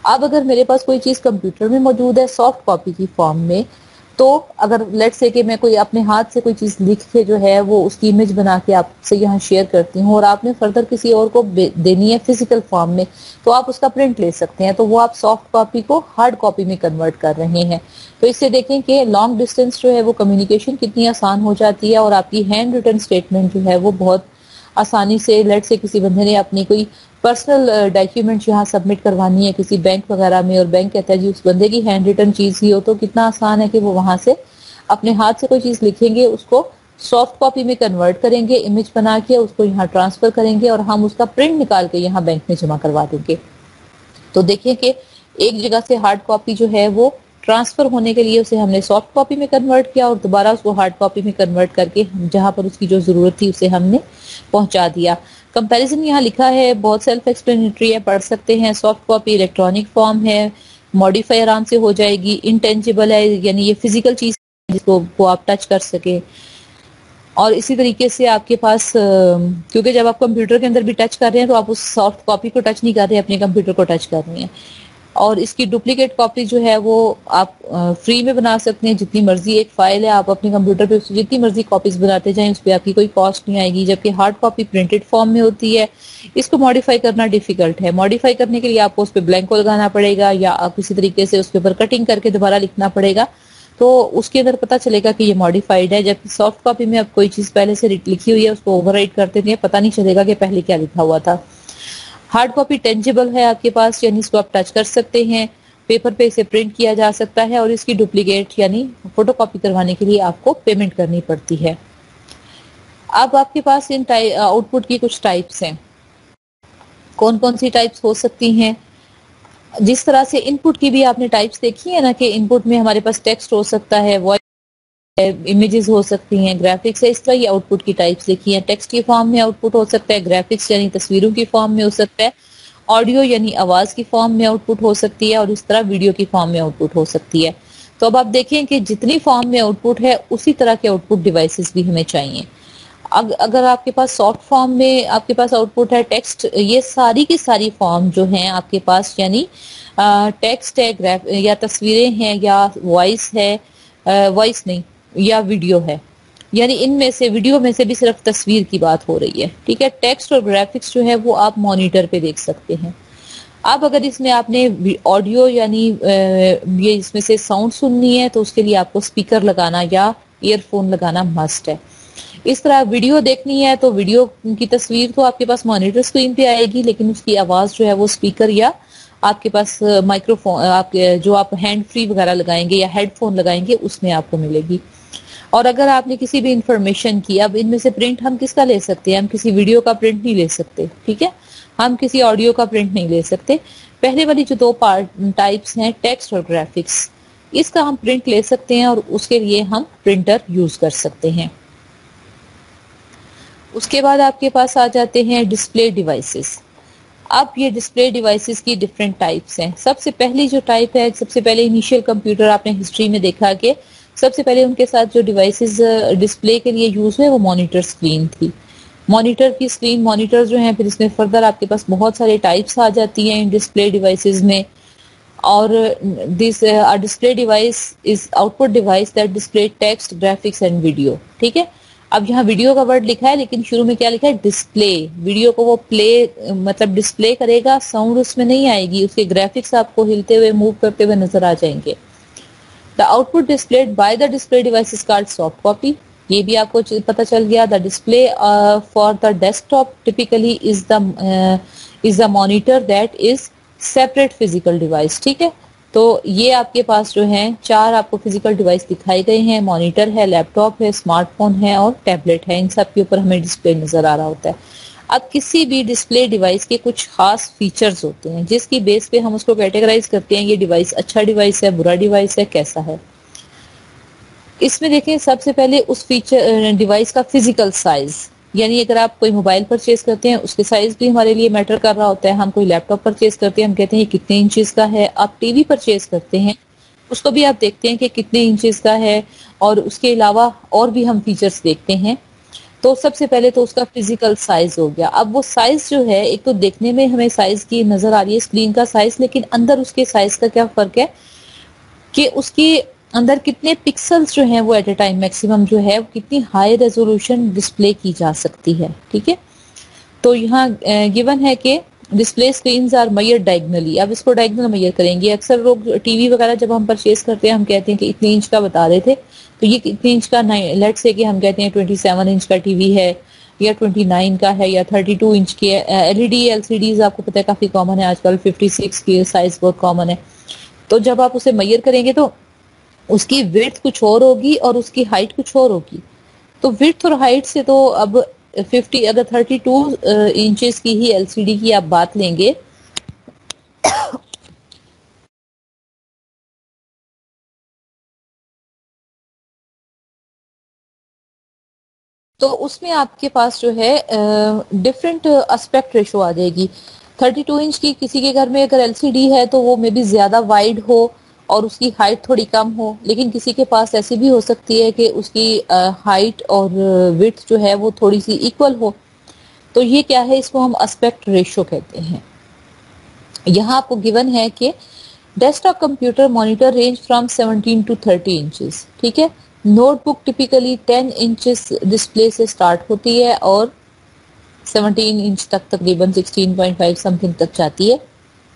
अब अगर मेरे पास कोई चीज कंप्यूटर में मौजूद है सॉफ्ट कॉपी की फॉर्म में, तो अगर लेट से कि मैं कोई अपने हाथ से कोई चीज लिख के जो है वो उसकी इमेज बना के आपसे यहाँ शेयर करती हूँ और आपने फर्दर किसी और को देनी है फिजिकल फॉर्म में, तो आप उसका प्रिंट ले सकते हैं। तो वो आप सॉफ्ट कॉपी को हार्ड कॉपी में कन्वर्ट कर रहे हैं। तो इससे देखें कि लॉन्ग डिस्टेंस जो है वो कम्युनिकेशन कितनी आसान हो जाती है और आपकी हैंड रिटन स्टेटमेंट जो है वो बहुत आसानी से, लेट से किसी बंदे ने अपनी कोई पर्सनल डॉक्यूमेंट यहाँ सबमिट करवानी है किसी बैंक वगैरह में और बैंक कहता है जी उस बंदे की हैंड रिटन चीज ही हो, तो कितना आसान है कि वो वहां से अपने हाथ से कोई चीज लिखेंगे, उसको सॉफ्ट कॉपी में कन्वर्ट करेंगे, इमेज बना के उसको यहाँ ट्रांसफर करेंगे और हम उसका प्रिंट निकाल के यहाँ बैंक में जमा करवा देंगे। तो देखिए कि एक जगह से हार्ड कॉपी जो है वो ट्रांसफर होने के लिए उसे हमने सॉफ्ट कॉपी में कन्वर्ट किया और दोबारा उसको हार्ड कॉपी में कन्वर्ट करके जहां पर उसकी जो जरूरत थी उसे हमने पहुंचा दिया। कंपैरिजन यहाँ लिखा है, बहुत सेल्फ एक्सप्लेनेटरी है, पढ़ सकते हैं। सॉफ्ट कॉपी इलेक्ट्रॉनिक फॉर्म है, मॉडिफाई आराम से हो जाएगी। इंटेंजिबल है, यानी ये फिजिकल चीज जिसको वो आप टच कर सके। और इसी तरीके से आपके पास क्योंकि जब आप कंप्यूटर के अंदर भी टच कर रहे हैं तो आप उस सॉफ्ट कॉपी को टच नहीं कर रहे हैं, अपने कंप्यूटर को टच कर रहे हैं। और इसकी डुप्लीकेट कॉपी जो है वो आप फ्री में बना सकते हैं, जितनी मर्जी एक फाइल है आप अपने कंप्यूटर पे जितनी मर्जी कॉपीज बनाते जाएं, उस पर आपकी कोई कॉस्ट नहीं आएगी। जबकि हार्ड कॉपी प्रिंटेड फॉर्म में होती है, इसको मॉडिफाई करना डिफिकल्ट है। मॉडिफाई करने के लिए आपको उस पर ब्लैंको लगाना पड़ेगा या आप किसी तरीके से उसके ऊपर कटिंग करके दोबारा लिखना पड़ेगा, तो उसके अंदर पता चलेगा कि ये मॉडिफाइड है। जबकि सॉफ्ट कॉपी में आप कोई चीज पहले से लिखी हुई है उसको ओवरराइट करते हैं, पता नहीं चलेगा कि पहले क्या लिखा हुआ था। हार्ड कॉपी टेंजिबल है आपके पास, यानी इसको आप टच कर सकते हैं, पेपर पे इसे प्रिंट किया जा सकता है और इसकी डुप्लीकेट यानी फोटोकॉपी करवाने के लिए आपको पेमेंट करनी पड़ती है। अब आपके पास इन आउटपुट की कुछ टाइप्स हैं। कौन कौन सी टाइप्स हो सकती हैं? जिस तरह से इनपुट की भी आपने टाइप्स देखी है ना कि इनपुट में हमारे पास टेक्स्ट हो सकता है, वॉइस, इमेजेस हो सकती हैं, ग्राफिक्स है, इस तरह ये आउटपुट की टाइप्स देखी है। टेक्स्ट की फॉर्म में आउटपुट हो सकता है, ग्राफिक्स यानी तस्वीरों की फॉर्म में हो सकता है, ऑडियो यानी आवाज की फॉर्म में आउटपुट हो सकती है और इस तरह वीडियो की फॉर्म में आउटपुट हो सकती है। तो अब आप देखें कि जितनी फॉर्म में आउटपुट है उसी तरह के आउटपुट डिवाइसेस भी हमें चाहिए। अगर आपके पास सॉफ्ट फॉर्म में आपके पास आउटपुट है टेक्स्ट, ये सारी की सारी फॉर्म जो हैं आपके पास, यानी टेक्स्ट है या तस्वीरें हैं या वॉइस है, वॉइस नहीं या वीडियो है, यानी इनमें से वीडियो में से भी सिर्फ तस्वीर की बात हो रही है, ठीक है। टेक्स्ट और ग्राफिक्स जो है वो आप मॉनिटर पे देख सकते हैं। अब अगर इसमें आपने ऑडियो यानी ये इसमें से साउंड सुननी है तो उसके लिए आपको स्पीकर लगाना या ईयरफोन लगाना मस्ट है। इस तरह वीडियो देखनी है तो वीडियो की तस्वीर तो आपके पास मॉनिटर स्क्रीन पे आएगी, लेकिन उसकी आवाज जो है वो स्पीकर या आपके पास माइक्रोफोन आपके जो आप हैंड फ्री वगैरह लगाएंगे या हेडफोन लगाएंगे उसमें आपको मिलेगी। और अगर आपने किसी भी इंफॉर्मेशन की, अब इनमें से प्रिंट हम किसका ले सकते हैं? हम किसी वीडियो का प्रिंट नहीं ले सकते, ठीक है, हम किसी ऑडियो का प्रिंट नहीं ले सकते। पहले वाली जो दो टाइप्स हैं टेक्स्ट और ग्राफिक्स, इसका हम प्रिंट ले सकते हैं और उसके लिए हम प्रिंटर यूज कर सकते हैं। उसके बाद आपके पास आ जाते हैं डिस्प्ले डिवाइसेस। अब ये डिस्प्ले डिवाइसेस की डिफरेंट टाइप्स हैं। सबसे पहली जो टाइप है, सबसे पहले इनिशियल कंप्यूटर आपने हिस्ट्री में देखा कि सबसे पहले उनके साथ जो डिवाइसेस डिस्प्ले के लिए यूज हुए वो मॉनिटर स्क्रीन थी। मॉनिटर की स्क्रीन, मॉनिटर जो है, फिर इसमें फर्दर आपके पास बहुत सारे टाइप्स आ जाती हैं इन डिस्प्ले डिवाइसेस में। और this display device is output device that display text, graphics and video, ठीक है। अब यहाँ वीडियो का वर्ड लिखा है लेकिन शुरू में क्या लिखा है? डिस्प्ले। वीडियो को वो प्ले मतलब डिस्प्ले करेगा, साउंड उसमें नहीं आएगी, उसके ग्राफिक्स आपको हिलते हुए मूव करते हुए नजर आ जाएंगे। The output displayed by the display device is called soft copy. ये भी आपको पता चल गया। The display for the desktop typically is the monitor that is separate physical device, ठीक है। तो ये आपके पास जो है चार आपको फिजिकल डिवाइस दिखाए गए हैं। मॉनिटर है, लैपटॉप है, स्मार्टफोन है और टैबलेट है। इन सब के ऊपर हमें डिस्प्ले नजर आ रहा होता है। अब किसी भी डिस्प्ले डिवाइस के कुछ खास फीचर्स होते हैं जिसकी बेस पे हम उसको कैटेगराइज करते हैं, ये डिवाइस अच्छा डिवाइस है, बुरा डिवाइस है, कैसा है। इसमें देखें सबसे पहले उस फीचर डिवाइस का फिजिकल साइज, यानी अगर आप कोई मोबाइल परचेज करते हैं उसके साइज भी हमारे लिए मैटर कर रहा होता है। हम कोई लैपटॉप परचेज करते हैं, हम कहते हैं कितने इंचेस का है। आप टीवी परचेज करते हैं उसको भी आप देखते हैं कि कितने इंचेस का है, और उसके अलावा और भी हम फीचर्स देखते हैं। तो सबसे पहले तो उसका फिजिकल साइज हो गया। अब वो साइज जो है, एक तो देखने में हमें साइज की नजर आ रही है स्क्रीन का साइज, लेकिन अंदर उसके साइज का क्या फर्क है कि उसके अंदर कितने पिक्सल्स जो हैं वो एट ए टाइम मैक्सिमम जो है कितनी हाई रेजोल्यूशन डिस्प्ले की जा सकती है। ठीक है, तो यहाँ गिवन है कि display screens are measured diagonally. अब इसको डायगनल मेजर करेंगे। अक्सर लोग टीवी वगैरह जब हम परचेज करते हैं हम कहते हैं कि इतने इंच का बता रहे थे, तो ये इतने इंच का नहीं, लेट्स से कि हम कहते हैं 27 इंच का टीवी है या 29 का है या 32 इंच की है। एलईडी एलसीडीज आपको पता है काफी कॉमन है आजकल, 56 की साइज बहुत कॉमन है। तो जब आप उसे मेजर करेंगे तो उसकी विड्थ कुछ और होगी और उसकी हाइट कुछ और होगी। तो विड्थ और हाइट से तो अब 50, अगर 32 इंचेस की ही एलसीडी की आप बात लेंगे तो उसमें आपके पास जो है डिफरेंट एस्पेक्ट रेशो आ जाएगी। 32 इंच की किसी के घर में अगर एलसीडी है तो वो मे बी ज्यादा वाइड हो और उसकी हाइट थोड़ी कम हो, लेकिन किसी के पास ऐसी भी हो सकती है कि उसकी हाइट और विड्थ जो है वो थोड़ी सी इक्वल हो। तो ये क्या है, इसको हम एस्पेक्ट रेशो कहते हैं। यहाँ आपको गिवन है कि desktop computer monitor range from 17 to 30 inches. ठीक है, नोटबुक टिपिकली 10 इंचेस डिस्प्ले से स्टार्ट होती है और 17 इंच तक, तकरीबन 16.5 समथिंग तक जाती है।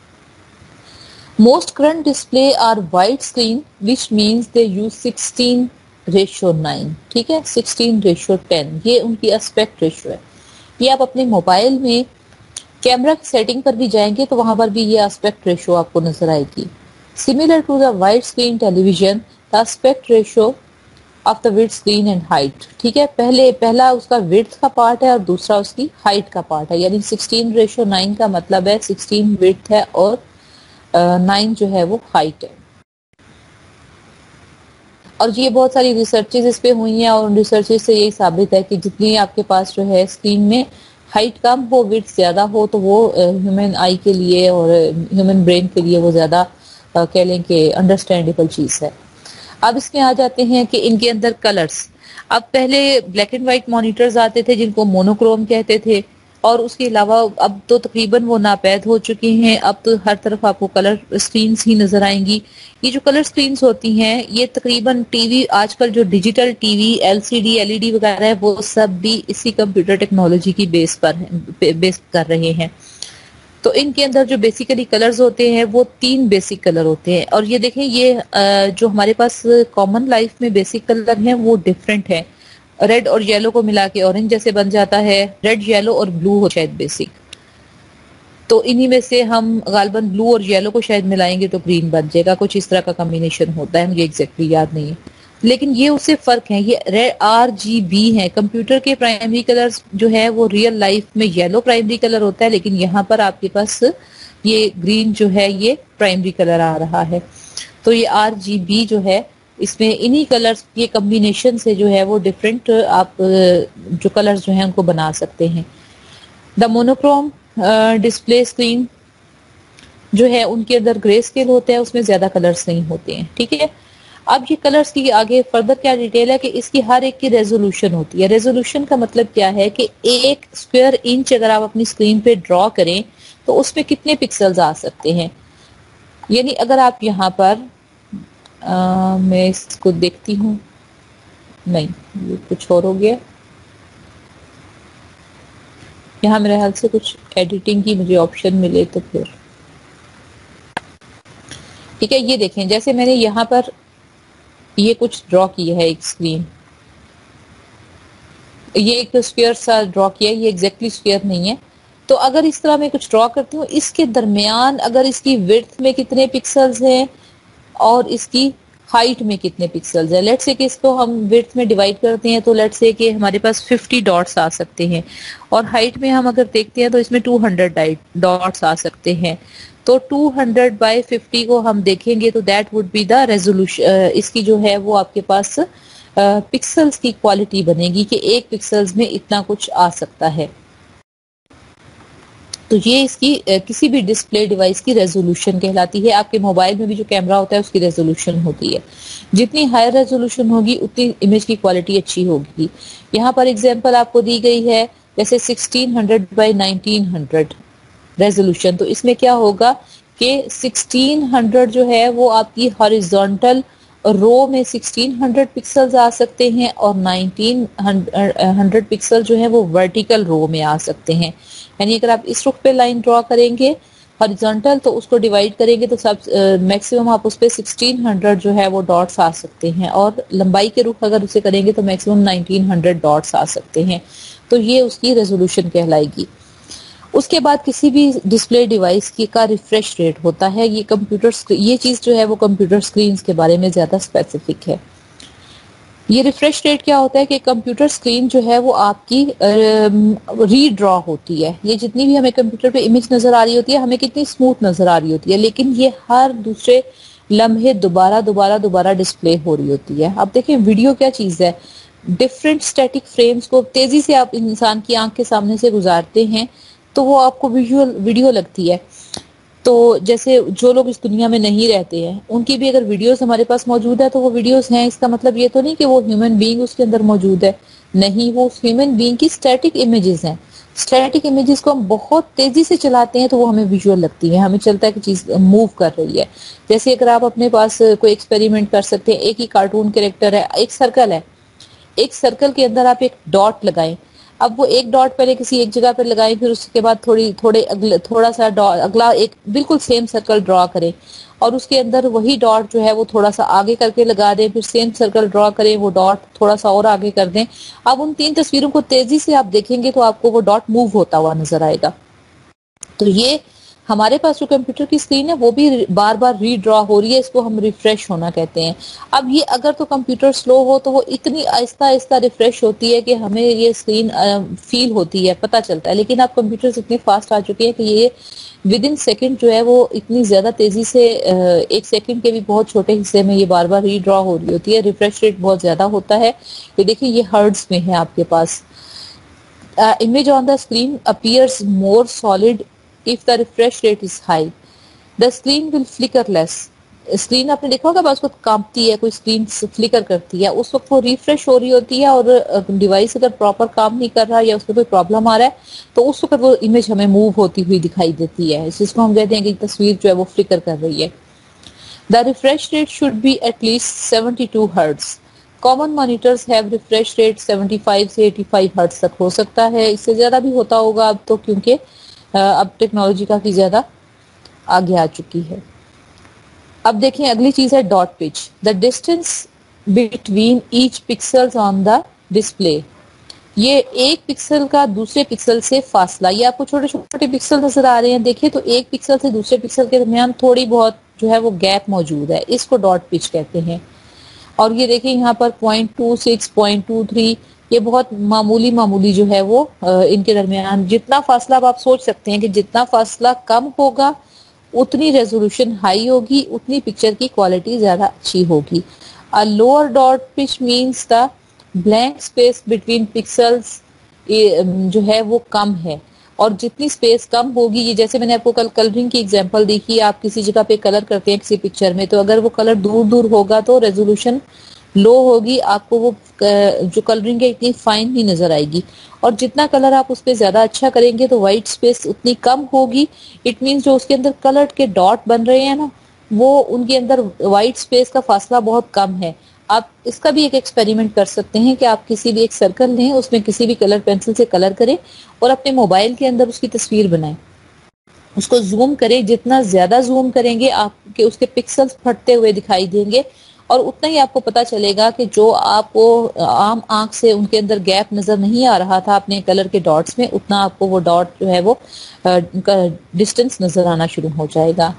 Most current display are wide screen which means they use 16:9। ठीक है, 16:10 ये उनकी एस्पेक्ट रेशो है। ये आप अपने मोबाइल में कैमरा की सेटिंग पर भी जाएंगे तो वहां पर भी ये एस्पेक्ट रेशो आपको नजर आएगी। Similar to the wide screen television, the aspect ratio of the width screen and height. ठीक है, पहला उसका विड्थ का पार्ट है और दूसरा उसकी हाइट का पार्ट है। यानी 16:9 का मतलब है 16 विड्थ है और 9 जो है वो हाइट है। और ये बहुत सारी रिसर्चेज इस पे हुई हैं और उन रिसर्चेज से यही साबित है कि जितनी आपके पास जो है स्क्रीन में हाइट कम हो विड्थ ज्यादा हो तो वो ह्यूमन आई के लिए और ह्यूमन ब्रेन के लिए वो ज्यादा कह लें कि अंडरस्टैंडेबल चीज है। अब इसमें आ जाते हैं कि इनके अंदर कलर्स। अब पहले ब्लैक एंड व्हाइट मॉनिटर्स आते थे जिनको मोनोक्रोम कहते थे, और उसके अलावा अब तो तकरीबन वो नापैद हो चुके हैं। अब तो हर तरफ आपको कलर स्क्रीन्स ही नजर आएंगी। ये जो कलर स्क्रीन्स होती हैं ये तकरीबन टीवी, आजकल जो डिजिटल टीवी एलसीडी एलईडी वगैरह है वो सब भी इसी कंप्यूटर टेक्नोलॉजी की बेस कर रहे हैं। तो इनके अंदर जो बेसिकली कलर्स होते हैं वो 3 बेसिक कलर होते हैं। और ये देखें, ये जो हमारे पास कॉमन लाइफ में बेसिक कलर हैं वो डिफरेंट है। रेड और येलो को मिला के ऑरेंज जैसे बन जाता है, रेड येलो और ब्लू हो शायद बेसिक। तो इन्हीं में से हम गालबन ब्लू और येलो को शायद मिलाएंगे तो ग्रीन बन जाएगा, कुछ इस तरह का कॉम्बिनेशन होता है, मुझे एग्जैक्टली याद नहीं है। लेकिन ये उससे फर्क है, ये रेड RGB है। कंप्यूटर के प्राइमरी कलर्स जो है वो रियल लाइफ में येलो प्राइमरी कलर होता है, लेकिन यहाँ पर आपके पास ये ग्रीन जो है ये प्राइमरी कलर आ रहा है। तो ये RGB जो है इसमें इन्हीं कलर्स के कॉम्बिनेशन से जो है वो डिफरेंट आप जो कलर्स जो है उनको बना सकते हैं। द मोनोक्रोम डिस्प्ले स्क्रीन जो है उनके अंदर ग्रे स्केल होता है, उसमें ज्यादा कलर्स नहीं होते हैं। ठीक है, अब ये कलर्स की आगे फर्दर क्या डिटेल है कि इसकी हर एक की रेजोल्यूशन होती है। रेजोल्यूशन का मतलब क्या है कि एक स्क्वायर इंच अगर आप अपनी स्क्रीन पे ड्रॉ करें तो उसमें कितने पिक्सल्स आ सकते हैं। यानी अगर आप यहाँ पर मैं इसको देखती हूँ, नहीं ये कुछ और हो गया। यहाँ मेरे ख्याल से कुछ एडिटिंग की मुझे ऑप्शन मिले तो फिर ठीक है। ये देखें, जैसे मैंने यहाँ पर ये कुछ ड्रॉ किया है, एक स्क्रीन, ये एक स्क्वायर सा ड्रॉ किया है, ये एग्जैक्टली स्क्वायर नहीं है। तो अगर इस तरह मैं कुछ ड्रॉ करती हूँ, इसके दरमियान अगर इसकी विड्थ में कितने पिक्सल्स हैं और इसकी हाइट में कितने पिक्सल्स है, लेट्स से कि इसको हम विड्थ में डिवाइड करते हैं तो लेट्स से कि हमारे पास 50 डॉट्स आ सकते हैं, और हाइट में हम अगर देखते हैं तो इसमें 200 डॉट्स आ सकते हैं। तो 200/50 को हम देखेंगे तो that would be the resolution. इसकी जो है वो आपके पास पिक्सल्स की क्वालिटी बनेगी कि एक पिक्सल्स में इतना कुछ आ सकता है। तो ये इसकी किसी भी डिस्प्ले डिवाइस की रेजोल्यूशन कहलाती है। आपके मोबाइल में भी जो कैमरा होता है उसकी रेजोल्यूशन होती है। जितनी हायर रेजोल्यूशन होगी उतनी इमेज की क्वालिटी अच्छी होगी। यहाँ पर एग्जांपल आपको दी गई है जैसे 1600 बाई 1900 रेजोल्यूशन। तो इसमें क्या होगा कि 1600 जो है वो आपकी हॉरिजॉन्टल रो में 1600 पिक्सल्स आ सकते हैं और 1900 पिक्सल जो है वो वर्टिकल रो में आ सकते हैं। यानी अगर आप इस रुख पे लाइन ड्रॉ करेंगे हॉरिजॉन्टल तो उसको डिवाइड करेंगे तो सब मैक्सिमम आप उस पे 1600 जो है वो डॉट्स आ सकते हैं, और लंबाई के रुख अगर उसे करेंगे तो मैक्सिमम 1900 डॉट्स आ सकते हैं। तो ये उसकी रेजोल्यूशन कहलाएगी। उसके बाद किसी भी डिस्प्ले डिवाइस की का रिफ्रेश रेट होता है। ये चीज जो है वो कंप्यूटर स्क्रीन के बारे में ज्यादा स्पेसिफिक है। ये रिफ्रेश रेट क्या होता है कि कंप्यूटर स्क्रीन जो है वो आपकी रीड्रॉ होती है। ये जितनी भी हमें कंप्यूटर पे इमेज नजर आ रही होती है हमें कितनी स्मूथ नजर आ रही होती है, लेकिन ये हर दूसरे लम्हे दोबारा डिस्प्ले हो रही होती है। अब देखें वीडियो क्या चीज है, डिफरेंट स्टैटिक फ्रेम्स को तेजी से आप इंसान की आंख के सामने से गुजारते हैं तो वो आपको वीडियो लगती है। तो जैसे जो लोग इस दुनिया में नहीं रहते हैं उनकी भी अगर वीडियोस हमारे पास मौजूद है तो वो वीडियोस हैं। इसका मतलब ये तो नहीं कि वो ह्यूमन बीइंग उसके अंदर मौजूद है, नहीं, वो ह्यूमन बीइंग की स्टैटिक इमेजेस हैं। स्टैटिक इमेजेस को हम बहुत तेजी से चलाते हैं तो वो हमें विजुअल लगती है, हमें चलता है कि चीज मूव कर रही है। जैसे अगर आप अपने पास कोई एक्सपेरिमेंट कर सकते हैं, एक ही कार्टून कैरेक्टर है, एक सर्कल है, एक सर्कल के अंदर आप एक डॉट लगाएं। अब वो एक डॉट पहले किसी एक जगह पर लगाएं, फिर उसके बाद थोड़ा सा अगला एक बिल्कुल सेम सर्कल ड्रॉ करें और उसके अंदर वही डॉट जो है वो थोड़ा सा आगे करके लगा दें, फिर सेम सर्कल ड्रॉ करें, वो डॉट थोड़ा सा और आगे कर दें। अब उन 3 तस्वीरों को तेजी से आप देखेंगे तो आपको वो डॉट मूव होता हुआ नजर आएगा। तो ये हमारे पास जो कंप्यूटर की स्क्रीन है वो भी बार बार रीड्रॉ हो रही है, इसको हम रिफ्रेश होना कहते हैं। अब ये अगर तो कंप्यूटर स्लो हो तो वो इतनी आहिस्ता आहिस्ता रिफ्रेश होती है कि हमें ये स्क्रीन फील होती है, पता चलता है। लेकिन अब कंप्यूटर्स इतने फास्ट आ चुके हैं कि ये विद इन सेकेंड जो है वो इतनी ज्यादा तेजी से एक सेकंड के भी बहुत छोटे हिस्से में ये बार बार रीड्रॉ हो रही होती है। रिफ्रेश रेट बहुत ज्यादा होता है। ये देखिए ये हर्ट्ज में है आपके पास। image on the screen appears more solid if the refresh rate is high. The screen will flicker less. Screen आपने देखा होगा बस उसको कांपती है, कोई स्क्रीन फ्लिकर करती है, उस वक्त वो रिफ्रेश हो रही होती है और डिवाइस अगर प्रॉपर काम नहीं कर रहा या उसमें कोई प्रॉब्लम आ रहा है तो उस वक्त वो इमेज हमें मूव होती हुई दिखाई देती है। जिसको हम कहते हैं कि तस्वीर जो है वो फ्लिकर कर रही है। The refresh rate should be at least 72 hertz. Common monitors have refresh rate 75 से 85 हर्ट्ज तक हो सकता है, इससे ज्यादा भी होता होगा अब तो, क्योंकि अब टेक्नोलॉजी काफी ज्यादा आगे आ चुकी है। अब देखें अगली चीज है dot pitch, the distance between each pixels on the display. ये एक पिक्सल का दूसरे पिक्सल से फासला, ये आपको छोटे छोटे पिक्सल नजर आ रहे हैं, देखिए तो एक पिक्सल से दूसरे पिक्सल के दरमियान थोड़ी बहुत जो है वो गैप मौजूद है, इसको डॉट पिच कहते हैं। और ये देखिए यहाँ पर 0.26, 0.23, ये बहुत मामूली जो है वो इनके दरमियान जितना फासला आप सोच सकते हैं कि जितना फासला कम होगा उतनी रेजोल्यूशन हाई होगी, उतनी पिक्चर की क्वालिटी ज्यादा अच्छी होगी। A lower dot pitch means the blank space between pixels जो है वो कम है, और जितनी स्पेस कम होगी, ये जैसे मैंने आपको कल कलरिंग की एग्जांपल दी कि आप किसी जगह पे कलर करते हैं किसी पिक्चर में, तो अगर वो कलर दूर दूर होगा तो रेजोल्यूशन लो होगी, आपको वो जो कलरिंग है इतनी फाइन नहीं नजर आएगी। और जितना कलर आप उस पर ज्यादा अच्छा करेंगे तो वाइट स्पेस उतनी कम होगी। इट मीन्स जो उसके अंदर कलर के डॉट बन रहे हैं ना, वो उनके अंदर वाइट स्पेस का फासला बहुत कम है। आप इसका भी एक एक्सपेरिमेंट कर सकते हैं कि आप किसी भी एक सर्कल लें, उसमें किसी भी कलर पेंसिल से कलर करें और अपने मोबाइल के अंदर उसकी तस्वीर बनाएं, उसको जूम करें। जितना ज्यादा जूम करेंगे आपके उसके पिक्सल्स फटते हुए दिखाई देंगे और उतना ही आपको पता चलेगा कि जो आपको आम आंख से उनके अंदर गैप नजर नहीं आ रहा था अपने कलर के डॉट्स में, उतना आपको वो डॉट जो है वो उनका डिस्टेंस नजर आना शुरू हो जाएगा।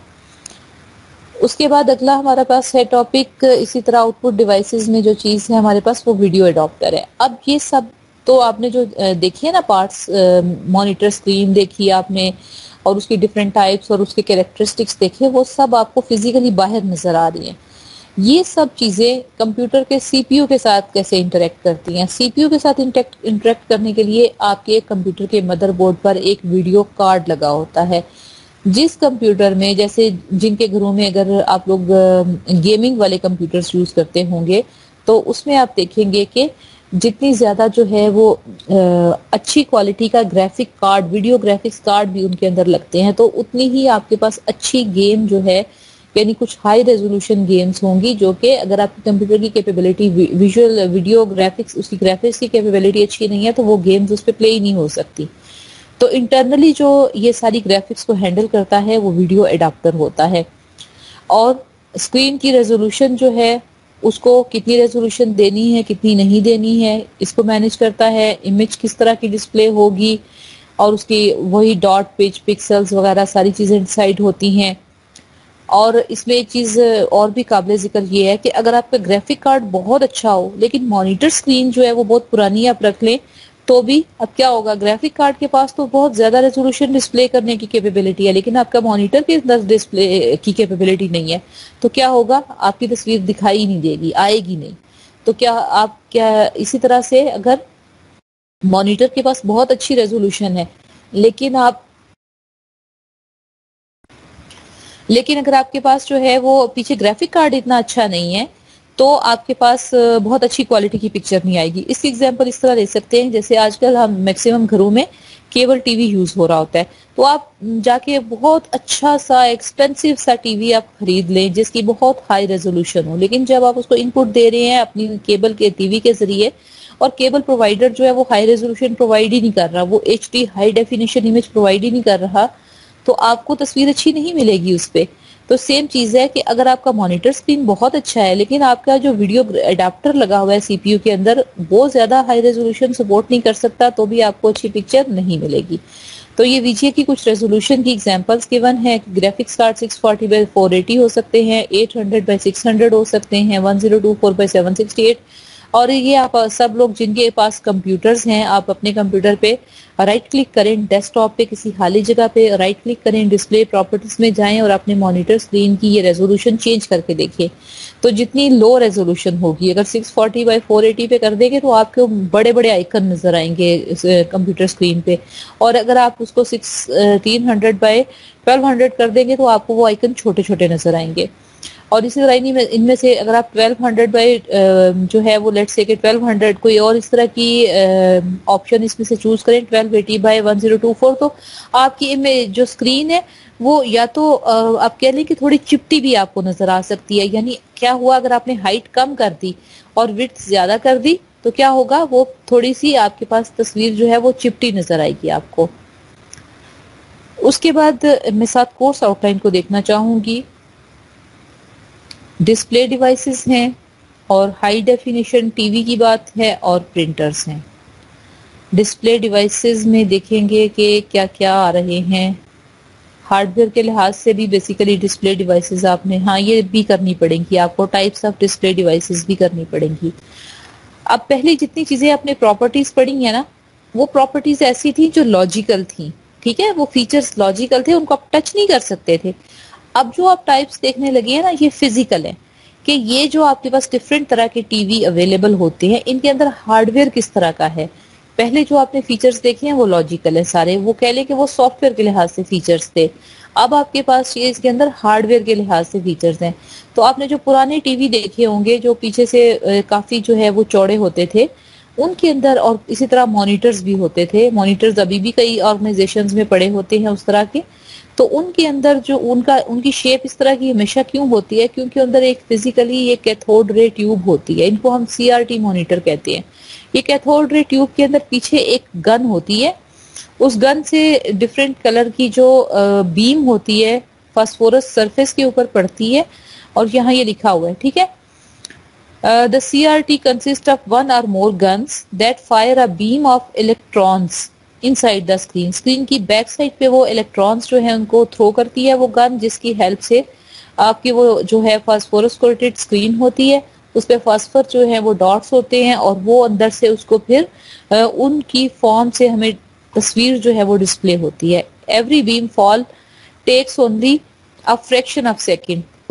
उसके बाद अगला हमारे पास है टॉपिक, इसी तरह आउटपुट डिवाइसेस में जो चीज है हमारे पास वो वीडियो एडॉप्टर है। अब ये सब तो आपने जो देखी है ना पार्ट्स, मॉनिटर स्क्रीन देखी आपने और उसकी डिफरेंट टाइप्स और उसके कैरेक्टरिस्टिक्स देखे, वो सब आपको फिजिकली बाहर नजर आ रही है। ये सब चीजें कंप्यूटर के सीपीयू के साथ कैसे इंटरेक्ट करती हैं। सीपीयू के साथ इंटरेक्ट करने के लिए आपके कंप्यूटर के मदरबोर्ड पर एक वीडियो कार्ड लगा होता है। जिस कंप्यूटर में, जैसे जिनके घरों में अगर आप लोग गेमिंग वाले कंप्यूटर्स यूज करते होंगे, तो उसमें आप देखेंगे कि जितनी ज्यादा जो है वो अच्छी क्वालिटी का graphic card, video graphics card भी उनके अंदर लगते हैं, तो उतनी ही आपके पास अच्छी गेम जो है, यानी कुछ हाई रेजोल्यूशन गेम्स होंगी, जो कि अगर आपके कंप्यूटर की कैपेबिलिटी विजुअल वीडियो ग्राफिक्स, उसकी ग्राफिक्स की कैपेबिलिटी अच्छी नहीं है तो वो गेम्स उस पर प्ले ही नहीं हो सकती। तो इंटरनली जो ये सारी ग्राफिक्स को हैंडल करता है वो वीडियो एडाप्टर होता है। और स्क्रीन की रेजोल्यूशन जो है, उसको कितनी रेजोल्यूशन देनी है, कितनी नहीं देनी है, इसको मैनेज करता है। इमेज किस तरह की डिस्प्ले होगी, और उसकी वही डॉट, पिच, पिक्सल्स वगैरह सारी चीजें डिसाइड होती हैं। और इसमें एक चीज और भी काबिल जिक्र ये है कि अगर आपका ग्राफिक कार्ड बहुत अच्छा हो लेकिन मॉनिटर स्क्रीन जो है वो बहुत पुरानी आप रख लें, तो भी अब क्या होगा, ग्राफिक कार्ड के पास तो बहुत ज्यादा रेजोल्यूशन डिस्प्ले करने की कैपेबिलिटी है, लेकिन आपका मॉनिटर के अंदर डिस्प्ले की कैपेबिलिटी नहीं है, तो क्या होगा, आपकी तस्वीर दिखाई नहीं देगी, आएगी नहीं। तो क्या इसी तरह से अगर मॉनिटर के पास बहुत अच्छी रेजोल्यूशन है, लेकिन अगर आपके पास जो है वो पीछे ग्राफिक कार्ड इतना अच्छा नहीं है, तो आपके पास बहुत अच्छी क्वालिटी की पिक्चर नहीं आएगी। इसकी एग्जांपल इस तरह ले सकते हैं, जैसे आजकल हम मैक्सिमम घरों में केबल टीवी यूज हो रहा होता है, तो आप जाके बहुत अच्छा सा एक्सपेंसिव सा टीवी आप खरीद लें जिसकी बहुत हाई रेजोल्यूशन हो, लेकिन जब आप उसको इनपुट दे रहे हैं अपनी केबल के टीवी के जरिए, और केबल प्रोवाइडर जो है वो हाई रेजोल्यूशन प्रोवाइड ही नहीं कर रहा, वो HD high definition image provide ही नहीं कर रहा, तो आपको तस्वीर अच्छी नहीं मिलेगी उस पे। तो सेम चीज है कि अगर आपका मॉनिटर स्क्रीन बहुत अच्छा है लेकिन आपका जो वीडियो अडाप्टर लगा हुआ है सीपीयू के अंदर वो ज्यादा हाई रेजोल्यूशन सपोर्ट नहीं कर सकता, तो भी आपको अच्छी पिक्चर नहीं मिलेगी। तो ये वीजीए की कुछ रेजोल्यूशन की एग्जांपल्स गिवन है। ग्राफिक्स कार्ड 640 बाय 480 हो सकते हैं, 800 बाय 600 हो सकते हैं, 1024 बाय 768। और ये आप सब लोग जिनके पास कंप्यूटर्स हैं, आप अपने कंप्यूटर पे राइट क्लिक करें, डेस्कटॉप पे किसी खाली जगह पे राइट क्लिक करें, डिस्प्ले प्रॉपर्टीज में जाएं और अपने मॉनिटर स्क्रीन की ये रेजोल्यूशन चेंज करके देखें। तो जितनी लो रेजोल्यूशन होगी, अगर 640 बाय 480 पे कर देंगे तो आपको बड़े बड़े आइकन नजर आएंगे कंप्यूटर स्क्रीन पे, और अगर आप उसको 300 बाय 1200 कर देंगे तो आपको वो आइकन छोटे छोटे नजर आएंगे। और इसी तरह इनमें से अगर आप 1200 बाय जो है वो लेट्स से कि 1200 कोई और इस तरह की ऑप्शन इसमें से चूज करें 1280 बाय 1024, तो आपकी इमेज जो स्क्रीन है वो या तो आप कह लें कि थोड़ी चिपटी भी आपको नजर आ सकती है। यानी क्या हुआ, अगर आपने हाइट कम कर दी और विड्थ ज्यादा कर दी तो क्या होगा, वो थोड़ी सी आपके पास तस्वीर जो है वो चिपटी नजर आएगी आपको। उसके बाद मैं साथ कोर्स आउटलाइन को देखना चाहूंगी। डिस्प्ले डिवाइसेस हैं, और हाई डेफिनेशन टीवी की बात है, और प्रिंटर्स हैं। डिस्प्ले डिवाइसेस में देखेंगे कि क्या क्या आ रहे हैं। हार्डवेयर के लिहाज से भी बेसिकली डिस्प्ले डिवाइसेस आपने, हाँ ये भी करनी पड़ेंगी आपको, टाइप्स ऑफ डिस्प्ले डिवाइसेस भी करनी पड़ेंगी। अब पहले जितनी चीजें आपने प्रॉपर्टीज पढ़ी है ना, वो प्रॉपर्टीज ऐसी थी जो लॉजिकल थी, ठीक है, वो फीचर्स लॉजिकल थे, उनको आप टच नहीं कर सकते थे। अब जो आप टाइप्स देखने लगे हैं ना, ये फिजिकल है, कि ये जो आपके पास डिफरेंट तरह के टीवी अवेलेबल होते हैं, इनके अंदर हार्डवेयर किस तरह का है। पहले जो आपने फीचर्स देखे हैं वो लॉजिकल है सारे, वो कह लें कि वो सॉफ्टवेयर के लिहाज से फीचर्स थे। अब आपके पास ये इसके अंदर हार्डवेयर के लिहाज से फीचर्स हैं। तो आपने जो पुराने टीवी देखे होंगे जो पीछे से काफी जो है वो चौड़े होते थे, उनके अंदर, और इसी तरह मॉनिटर्स भी होते थे, मॉनिटर्स अभी भी कई ऑर्गेनाइजेशंस में पड़े होते हैं उस तरह के, तो उनके अंदर जो उनकी शेप इस तरह की हमेशा क्यों होती है, क्योंकि अंदर एक फिजिकली ये कैथोड रे ट्यूब होती है, इनको हम CRT मॉनिटर कहते हैं। ये कैथोड रे ट्यूब के अंदर पीछे एक गन होती है, उस गन से डिफरेंट कलर की जो बीम होती है फास्फोरस सरफेस के ऊपर पड़ती है, और यहाँ ये लिखा हुआ है, ठीक है। The CRT consists of one or more guns that fire a beam of electrons inside the screen. Screen की बैक साइड पे वो इलेक्ट्रॉन्स जो है उनको थ्रो करती है वो गन, जिसकी हेल्प से आपकी वो जो है फास्फोरस कोटेड स्क्रीन होती है, उस पे फास्फर जो है वो डॉट्स होते हैं, और वो अंदर से उसको फिर उनकी फॉर्म से हमें तस्वीर जो है वो डिस्प्ले होती है। Every beam fall takes only a fraction of second.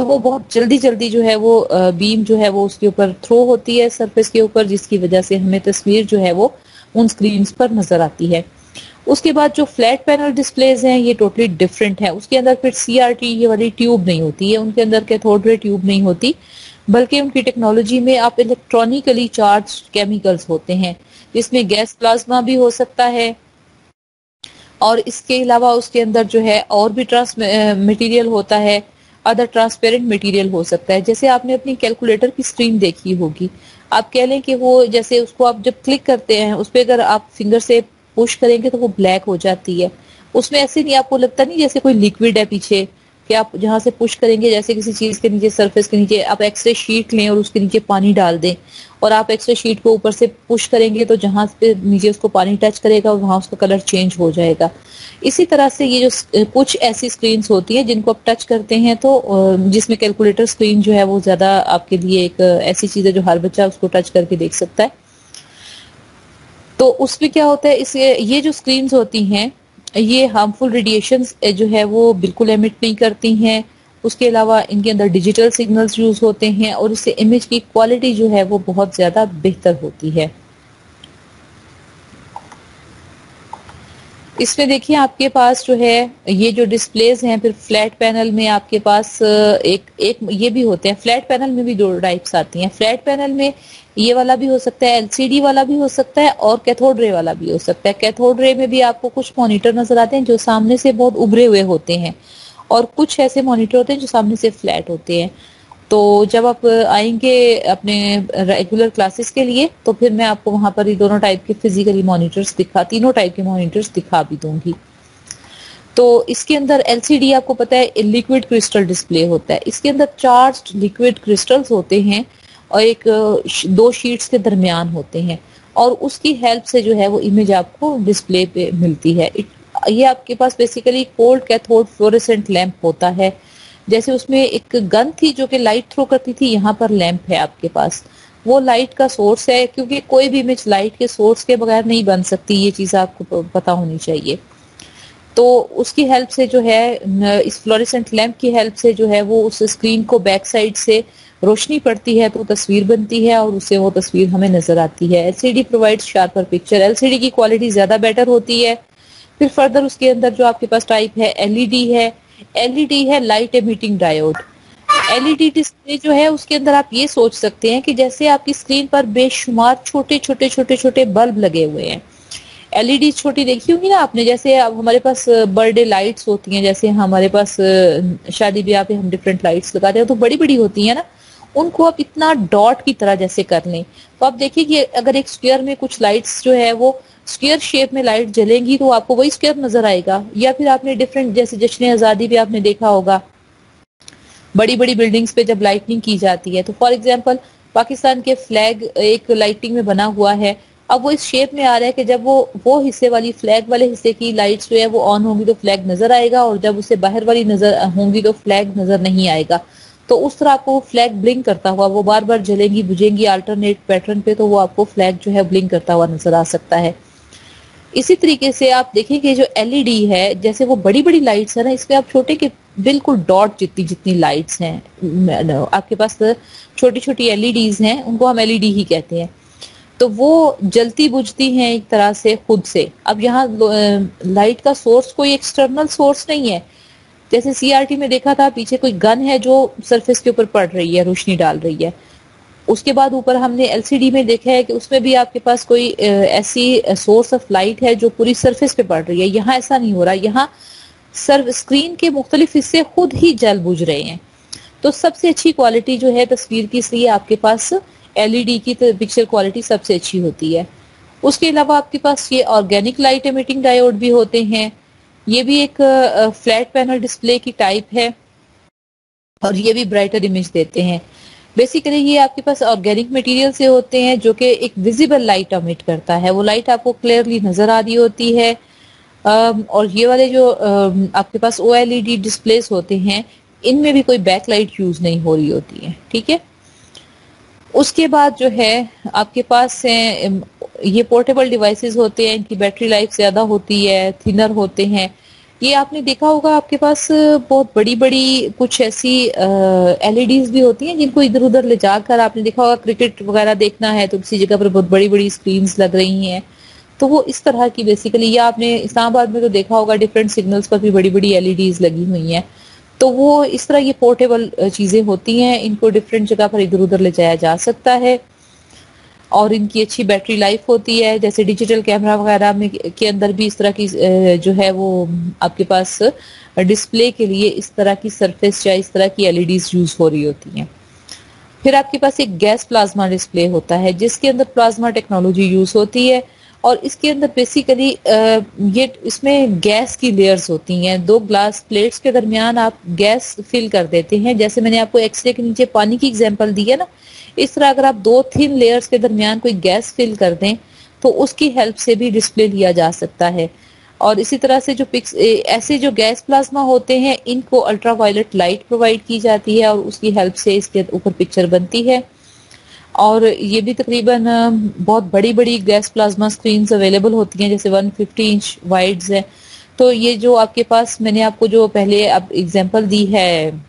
तो वो बहुत जल्दी जल्दी जो है वो बीम जो है वो उसके ऊपर थ्रो होती है सरफेस के ऊपर, जिसकी वजह से हमें तस्वीर जो है वो उन स्क्रीन पर नजर आती है। उसके बाद जो फ्लैट पैनल डिस्प्लेज हैं ये टोटली डिफरेंट है। उसके अंदर फिर CRT ये वाली ट्यूब नहीं होती है, उनके अंदर कैथोड रे ट्यूब नहीं होती, बल्कि उनकी टेक्नोलॉजी में आप इलेक्ट्रॉनिकली चार्ज केमिकल्स होते हैं, जिसमें गैस प्लाज्मा भी हो सकता है, और इसके अलावा उसके अंदर जो है और भी मटेरियल होता है, अदर ट्रांसपेरेंट मटेरियल हो सकता है। जैसे आपने अपनी कैलकुलेटर की स्क्रीन देखी होगी, आप कह लें कि वो जैसे उसको आप जब क्लिक करते हैं उस पर अगर आप फिंगर से पुश करेंगे तो वो ब्लैक हो जाती है। उसमें ऐसे नहीं, आपको लगता नहीं जैसे कोई लिक्विड है पीछे, कि आप जहां से पुश करेंगे, जैसे किसी चीज के नीचे, सरफेस के नीचे आप एक्सरे शीट लें और उसके नीचे पानी डाल दें, और आप एक्सरे शीट को ऊपर से पुश करेंगे तो जहां पे नीचे उसको पानी टच करेगा वहां उसका कलर चेंज हो जाएगा। इसी तरह से ये जो कुछ ऐसी स्क्रीन्स होती हैं जिनको आप टच करते हैं तो जिसमें कैलकुलेटर स्क्रीन जो है वो ज्यादा आपके लिए एक ऐसी चीज है जो हर बच्चा उसको टच करके देख सकता है। तो उसमें क्या होता है, इस ये जो स्क्रीन्स होती हैं ये हार्मफुल रेडिएशंस जो है वो बिल्कुल एमिट नहीं करती हैं। उसके अलावा इनके अंदर डिजिटल सिग्नल्स यूज होते हैं और इससे इमेज की क्वालिटी जो है वो बहुत ज्यादा बेहतर होती है। इसमें देखिए आपके पास जो है ये जो डिस्प्लेज हैं, फिर फ्लैट पैनल में आपके पास एक ये भी होते हैं। फ्लैट पैनल में भी दो टाइप्स आती हैं। फ्लैट पैनल में ये वाला भी हो सकता है, LCD वाला भी हो सकता है, और कैथोड रे वाला भी हो सकता है। कैथोड रे में भी आपको कुछ मॉनिटर नजर आते हैं जो सामने से बहुत उभरे हुए होते हैं, और कुछ ऐसे मॉनिटर होते हैं जो सामने से फ्लैट होते हैं। तो जब आप आएंगे अपने रेगुलर क्लासेस के लिए तो फिर मैं आपको वहां पर ये दोनों टाइप के फिजिकली मॉनिटर्स तीनों टाइप के मॉनिटर्स दिखा भी दूंगी। तो इसके अंदर LCD आपको पता है लिक्विड क्रिस्टल डिस्प्ले होता है। इसके अंदर चार्ज्ड लिक्विड क्रिस्टल्स होते हैं और एक दो शीट्स के दरमियान होते हैं, और उसकी हेल्प से जो है वो इमेज आपको डिस्प्ले पे मिलती है। ये आपके पास basically cold cathode fluorescent lamp होता है। जैसे उसमें एक गन थी जो कि लाइट थ्रो करती थी, यहाँ पर लैंप है आपके पास, वो लाइट का सोर्स है, क्योंकि कोई भी इमेज लाइट के सोर्स के बगैर नहीं बन सकती, ये चीज आपको पता होनी चाहिए। तो उसकी हेल्प से जो है, इस फ्लोरेसेंट लैंप की हेल्प से जो है वो उस स्क्रीन को बैक साइड से रोशनी पड़ती है तो तस्वीर बनती है, और उससे वो तस्वीर हमें नजर आती है। LCD provides sharper picture. LCD की क्वालिटी ज्यादा बेटर होती है। फिर फर्दर उसके अंदर जो आपके पास टाइप है LED है। LED है light emitting diode. LED display जो है उसके अंदर आप ये सोच सकते हैं कि जैसे आपकी स्क्रीन पर बेशुमार छोटे छोटे छोटे छोटे बल्ब लगे हुए हैं। LED छोटी देखी होगी ना आपने, जैसे अब हमारे पास बर्थडे लाइट्स होती हैं, जैसे हमारे पास शादी ब्याह पे हम डिफरेंट लाइट्स लगाते हैं तो बड़ी बड़ी होती है ना, उनको आप इतना डॉट की तरह जैसे कर लें तो आप देखिए कि अगर एक स्क्वायर में कुछ लाइट्स जो है वो स्क्वायर शेप में लाइट जलेंगी तो आपको वही स्क्वायर नजर आएगा। या फिर आपने डिफरेंट, जैसे जश्न आजादी भी आपने देखा होगा, बड़ी बड़ी बिल्डिंग्स पे जब लाइटनिंग की जाती है तो फॉर एग्जांपल पाकिस्तान के फ्लैग एक लाइटिंग में बना हुआ है। अब वो इस शेप में आ रहा है कि जब वो हिस्से वाली फ्लैग वाले हिस्से की लाइट्स जो है वो ऑन होंगी तो फ्लैग नजर आएगा, और जब उससे बाहर वाली नजर होंगी तो फ्लैग नजर नहीं आएगा। तो उस तरह आपको फ्लैग ब्लिंक करता हुआ, वो बार बार जलेंगी बुझेंगी अल्टरनेट पैटर्न पे, तो वो आपको फ्लैग जो है ब्लिंक करता हुआ नजर आ सकता है। इसी तरीके से आप देखेंगे जो LED है, जैसे वो बड़ी बड़ी लाइट्स है ना, इसमें आप छोटे के बिल्कुल डॉट जितनी जितनी लाइट्स हैं आपके पास, छोटी छोटी LEDs हैं, उनको हम LED ही कहते हैं। तो वो जलती बुझती हैं एक तरह से खुद से। अब यहाँ लाइट का सोर्स कोई एक्सटर्नल सोर्स नहीं है। जैसे CRT में देखा था, पीछे कोई गन है जो सरफेस के ऊपर पड़ रही है, रोशनी डाल रही है। उसके बाद ऊपर हमने LCD में देखा है कि उसमें भी आपके पास कोई ऐसी सोर्स ऑफ लाइट है जो पूरी सरफेस पे पड़ रही है। यहाँ ऐसा नहीं हो रहा, यहाँ स्क्रीन के मुख्तलिफ हिस्से खुद ही जल बुझ रहे हैं। तो सबसे अच्छी क्वालिटी जो है तस्वीर की, इसलिए आपके पास LED की पिक्चर क्वालिटी सबसे अच्छी होती है। उसके अलावा आपके पास ये ऑर्गेनिक लाइट एमिटिंग डायोड भी होते हैं। ये भी एक फ्लैट पैनल डिस्प्ले की टाइप है, और ये भी ब्राइटर इमेज देते हैं। बेसिकली ये आपके पास ऑर्गेनिक मटेरियल से होते हैं जो कि एक विजिबल लाइट एमिट करता है। वो लाइट आपको क्लियरली नजर आ रही होती है। और ये वाले जो आपके पास OLED डिस्प्लेस होते हैं, इनमें भी कोई बैक लाइट यूज नहीं हो रही होती है। ठीक है। उसके बाद जो है आपके पास ये पोर्टेबल डिवाइसेस होते हैं, इनकी बैटरी लाइफ ज्यादा होती है, थिनर होते हैं। ये आपने देखा होगा आपके पास बहुत बड़ी बड़ी कुछ ऐसी एलईडीज भी होती हैं जिनको इधर उधर ले जाकर, आपने देखा होगा क्रिकेट वगैरह देखना है तो किसी जगह पर बहुत बड़ी बड़ी स्क्रीन्स लग रही हैं, तो वो इस तरह की बेसिकली, या आपने इस्लामाबाद में तो देखा होगा डिफरेंट सिग्नल्स पर भी बड़ी बड़ी एलईडीज लगी हुई हैं। तो वो इस तरह ये पोर्टेबल चीजें होती हैं, इनको डिफरेंट जगह पर इधर उधर ले जाया जा सकता है और इनकी अच्छी बैटरी लाइफ होती है। जैसे डिजिटल कैमरा वगैरह में के अंदर भी इस तरह की जो है वो आपके पास डिस्प्ले के लिए इस तरह की सरफेस या इस तरह की एलईडीज यूज हो रही होती हैं। फिर आपके पास एक गैस प्लाज्मा डिस्प्ले होता है जिसके अंदर प्लाज्मा टेक्नोलॉजी यूज होती है और इसके अंदर बेसिकली ये इसमें गैस की लेयर्स होती हैं। दो ग्लास प्लेट्स के दरमियान आप गैस फिल कर देते हैं, जैसे मैंने आपको एक्सरे के नीचे पानी की एग्जांपल दी है ना, इस तरह अगर आप दो थिन लेयर्स के दरमियान कोई गैस फिल कर दें तो उसकी हेल्प से भी डिस्प्ले लिया जा सकता है। और इसी तरह से जो ऐसे जो गैस प्लाज्मा होते हैं इनको अल्ट्रावायलेट लाइट प्रोवाइड की जाती है और उसकी हेल्प से इसके ऊपर पिक्चर बनती है। और ये भी तकरीबन बहुत बड़ी बड़ी गैस प्लाज्मा स्क्रीन्स अवेलेबल होती हैं, जैसे 150 इंच वाइड्स है। तो ये जो आपके पास मैंने आपको जो पहले अब एग्जांपल दी है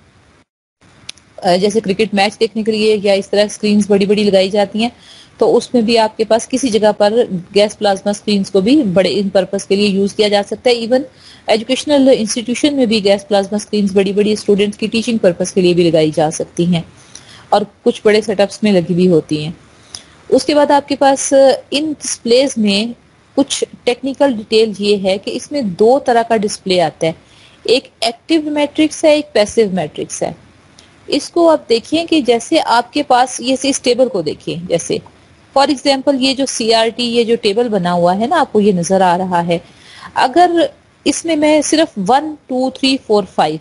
जैसे क्रिकेट मैच देखने के लिए या इस तरह स्क्रीन्स बड़ी बड़ी लगाई जाती हैं, तो उसमें भी आपके पास किसी जगह पर गैस प्लाज्मा स्क्रीन्स को भी बड़े इन पर्पस के लिए यूज किया जा सकता है। इवन एजुकेशनल इंस्टीट्यूशन में भी गैस प्लाज्मा स्क्रीन्स बड़ी बड़ी स्टूडेंट्स की टीचिंग पर्पस के लिए भी लगाई जा सकती हैं और कुछ बड़े सेटअप्स में लगी भी होती हैं। उसके बाद आपके पास इन डिस्प्लेज में कुछ टेक्निकल डिटेल ये है कि इसमें दो तरह का डिस्प्ले आता है, एक एक्टिव मैट्रिक्स है, एक पैसिव मैट्रिक्स है। इसको आप देखिए कि जैसे आपके पास ये इस टेबल को देखिए, जैसे फॉर एग्जांपल ये जो सीआरटी ये जो टेबल बना हुआ है ना, आपको ये नजर आ रहा है, अगर इसमें मैं सिर्फ 1 2 3 4 5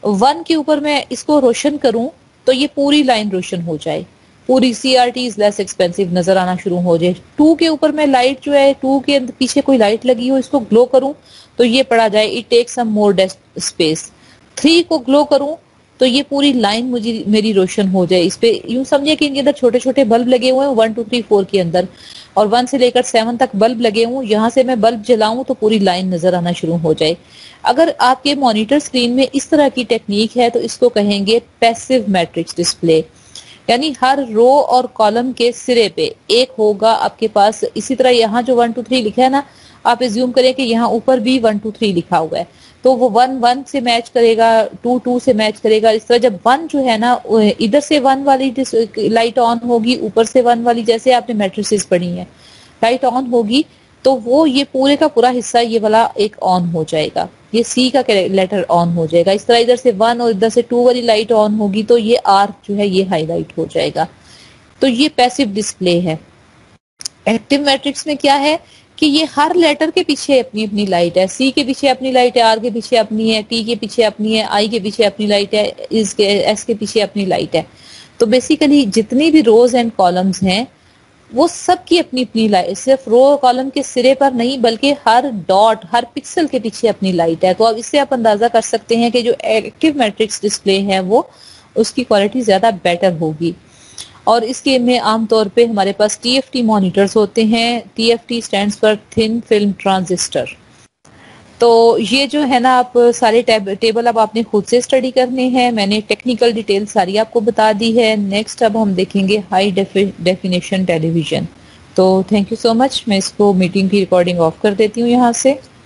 1 के ऊपर मैं इसको रोशन करूं तो ये पूरी लाइन रोशन हो जाए, पूरी सीआरटी इज लेस एक्सपेंसिव नजर आना शुरू हो जाए। 2 के ऊपर मैं लाइट जो है 2 के पीछे कोई लाइट लगी हो इसको ग्लो करूं तो ये पड़ा जाए, it takes some more desk space. 3 को ग्लो करूं तो ये पूरी लाइन मुझे मेरी रोशन हो जाए। इस पे यूं समझिए कि इनके अंदर छोटे छोटे बल्ब लगे हुए हैं 1 2 3 4 के अंदर, और 1 से लेकर 7 तक बल्ब लगे हुए, यहाँ से मैं बल्ब जलाऊं तो पूरी लाइन नजर आना शुरू हो जाए। अगर आपके मॉनिटर स्क्रीन में इस तरह की टेक्निक है तो इसको कहेंगे पैसिव मैट्रिक्स डिस्प्ले, यानी हर रो और कॉलम के सिरे पे एक होगा आपके पास। इसी तरह यहाँ जो 1 2 3 लिखा है ना, आप एज्यूम करें कि यहाँ ऊपर भी 1 2 3 लिखा हुआ है, तो वो 1 1 से मैच करेगा, 2 2 से मैच करेगा। इस तरह जब 1 जो है ना, इधर से 1 वाली लाइट ऑन होगी, ऊपर से 1 वाली, जैसे आपने मैट्रिसेस पढ़ी है, लाइट ऑन होगी तो वो ये पूरे का पूरा हिस्सा ये वाला एक ऑन हो जाएगा, ये सी का लेटर ऑन हो जाएगा। इस तरह इधर से 1 और इधर से 2 वाली लाइट ऑन होगी तो ये आर जो है ये हाईलाइट हो जाएगा। तो ये पैसिव डिस्प्ले है। एक्टिव मैट्रिक्स में क्या है कि ये हर लेटर के पीछे अपनी अपनी लाइट है, सी के पीछे अपनी लाइट है, आर के पीछे अपनी है, टी के पीछे अपनी है, आई के पीछे अपनी लाइट है, एस के पीछे अपनी लाइट है। तो बेसिकली जितनी भी रोज एंड कॉलम्स हैं वो सब की अपनी अपनी लाइट, सिर्फ रो कॉलम के सिरे पर नहीं बल्कि हर डॉट हर पिक्सल के पीछे अपनी लाइट है। तो अब इससे आप अंदाजा कर सकते हैं कि जो एक्टिव मैट्रिक्स डिस्प्ले है वो उसकी क्वालिटी ज्यादा बेटर होगी। और इसके में आमतौर पे हमारे पास TFT मॉनिटर्स होते हैं। TFT stands for thin film transistor. तो ये जो है ना, आप सारे टेबल अब आपने खुद से स्टडी करने हैं, मैंने टेक्निकल डिटेल सारी आपको बता दी है। नेक्स्ट अब हम देखेंगे हाई डेफिनेशन टेलीविजन। तो थैंक यू सो मच, मैं इसको मीटिंग की रिकॉर्डिंग ऑफ कर देती हूँ यहाँ से।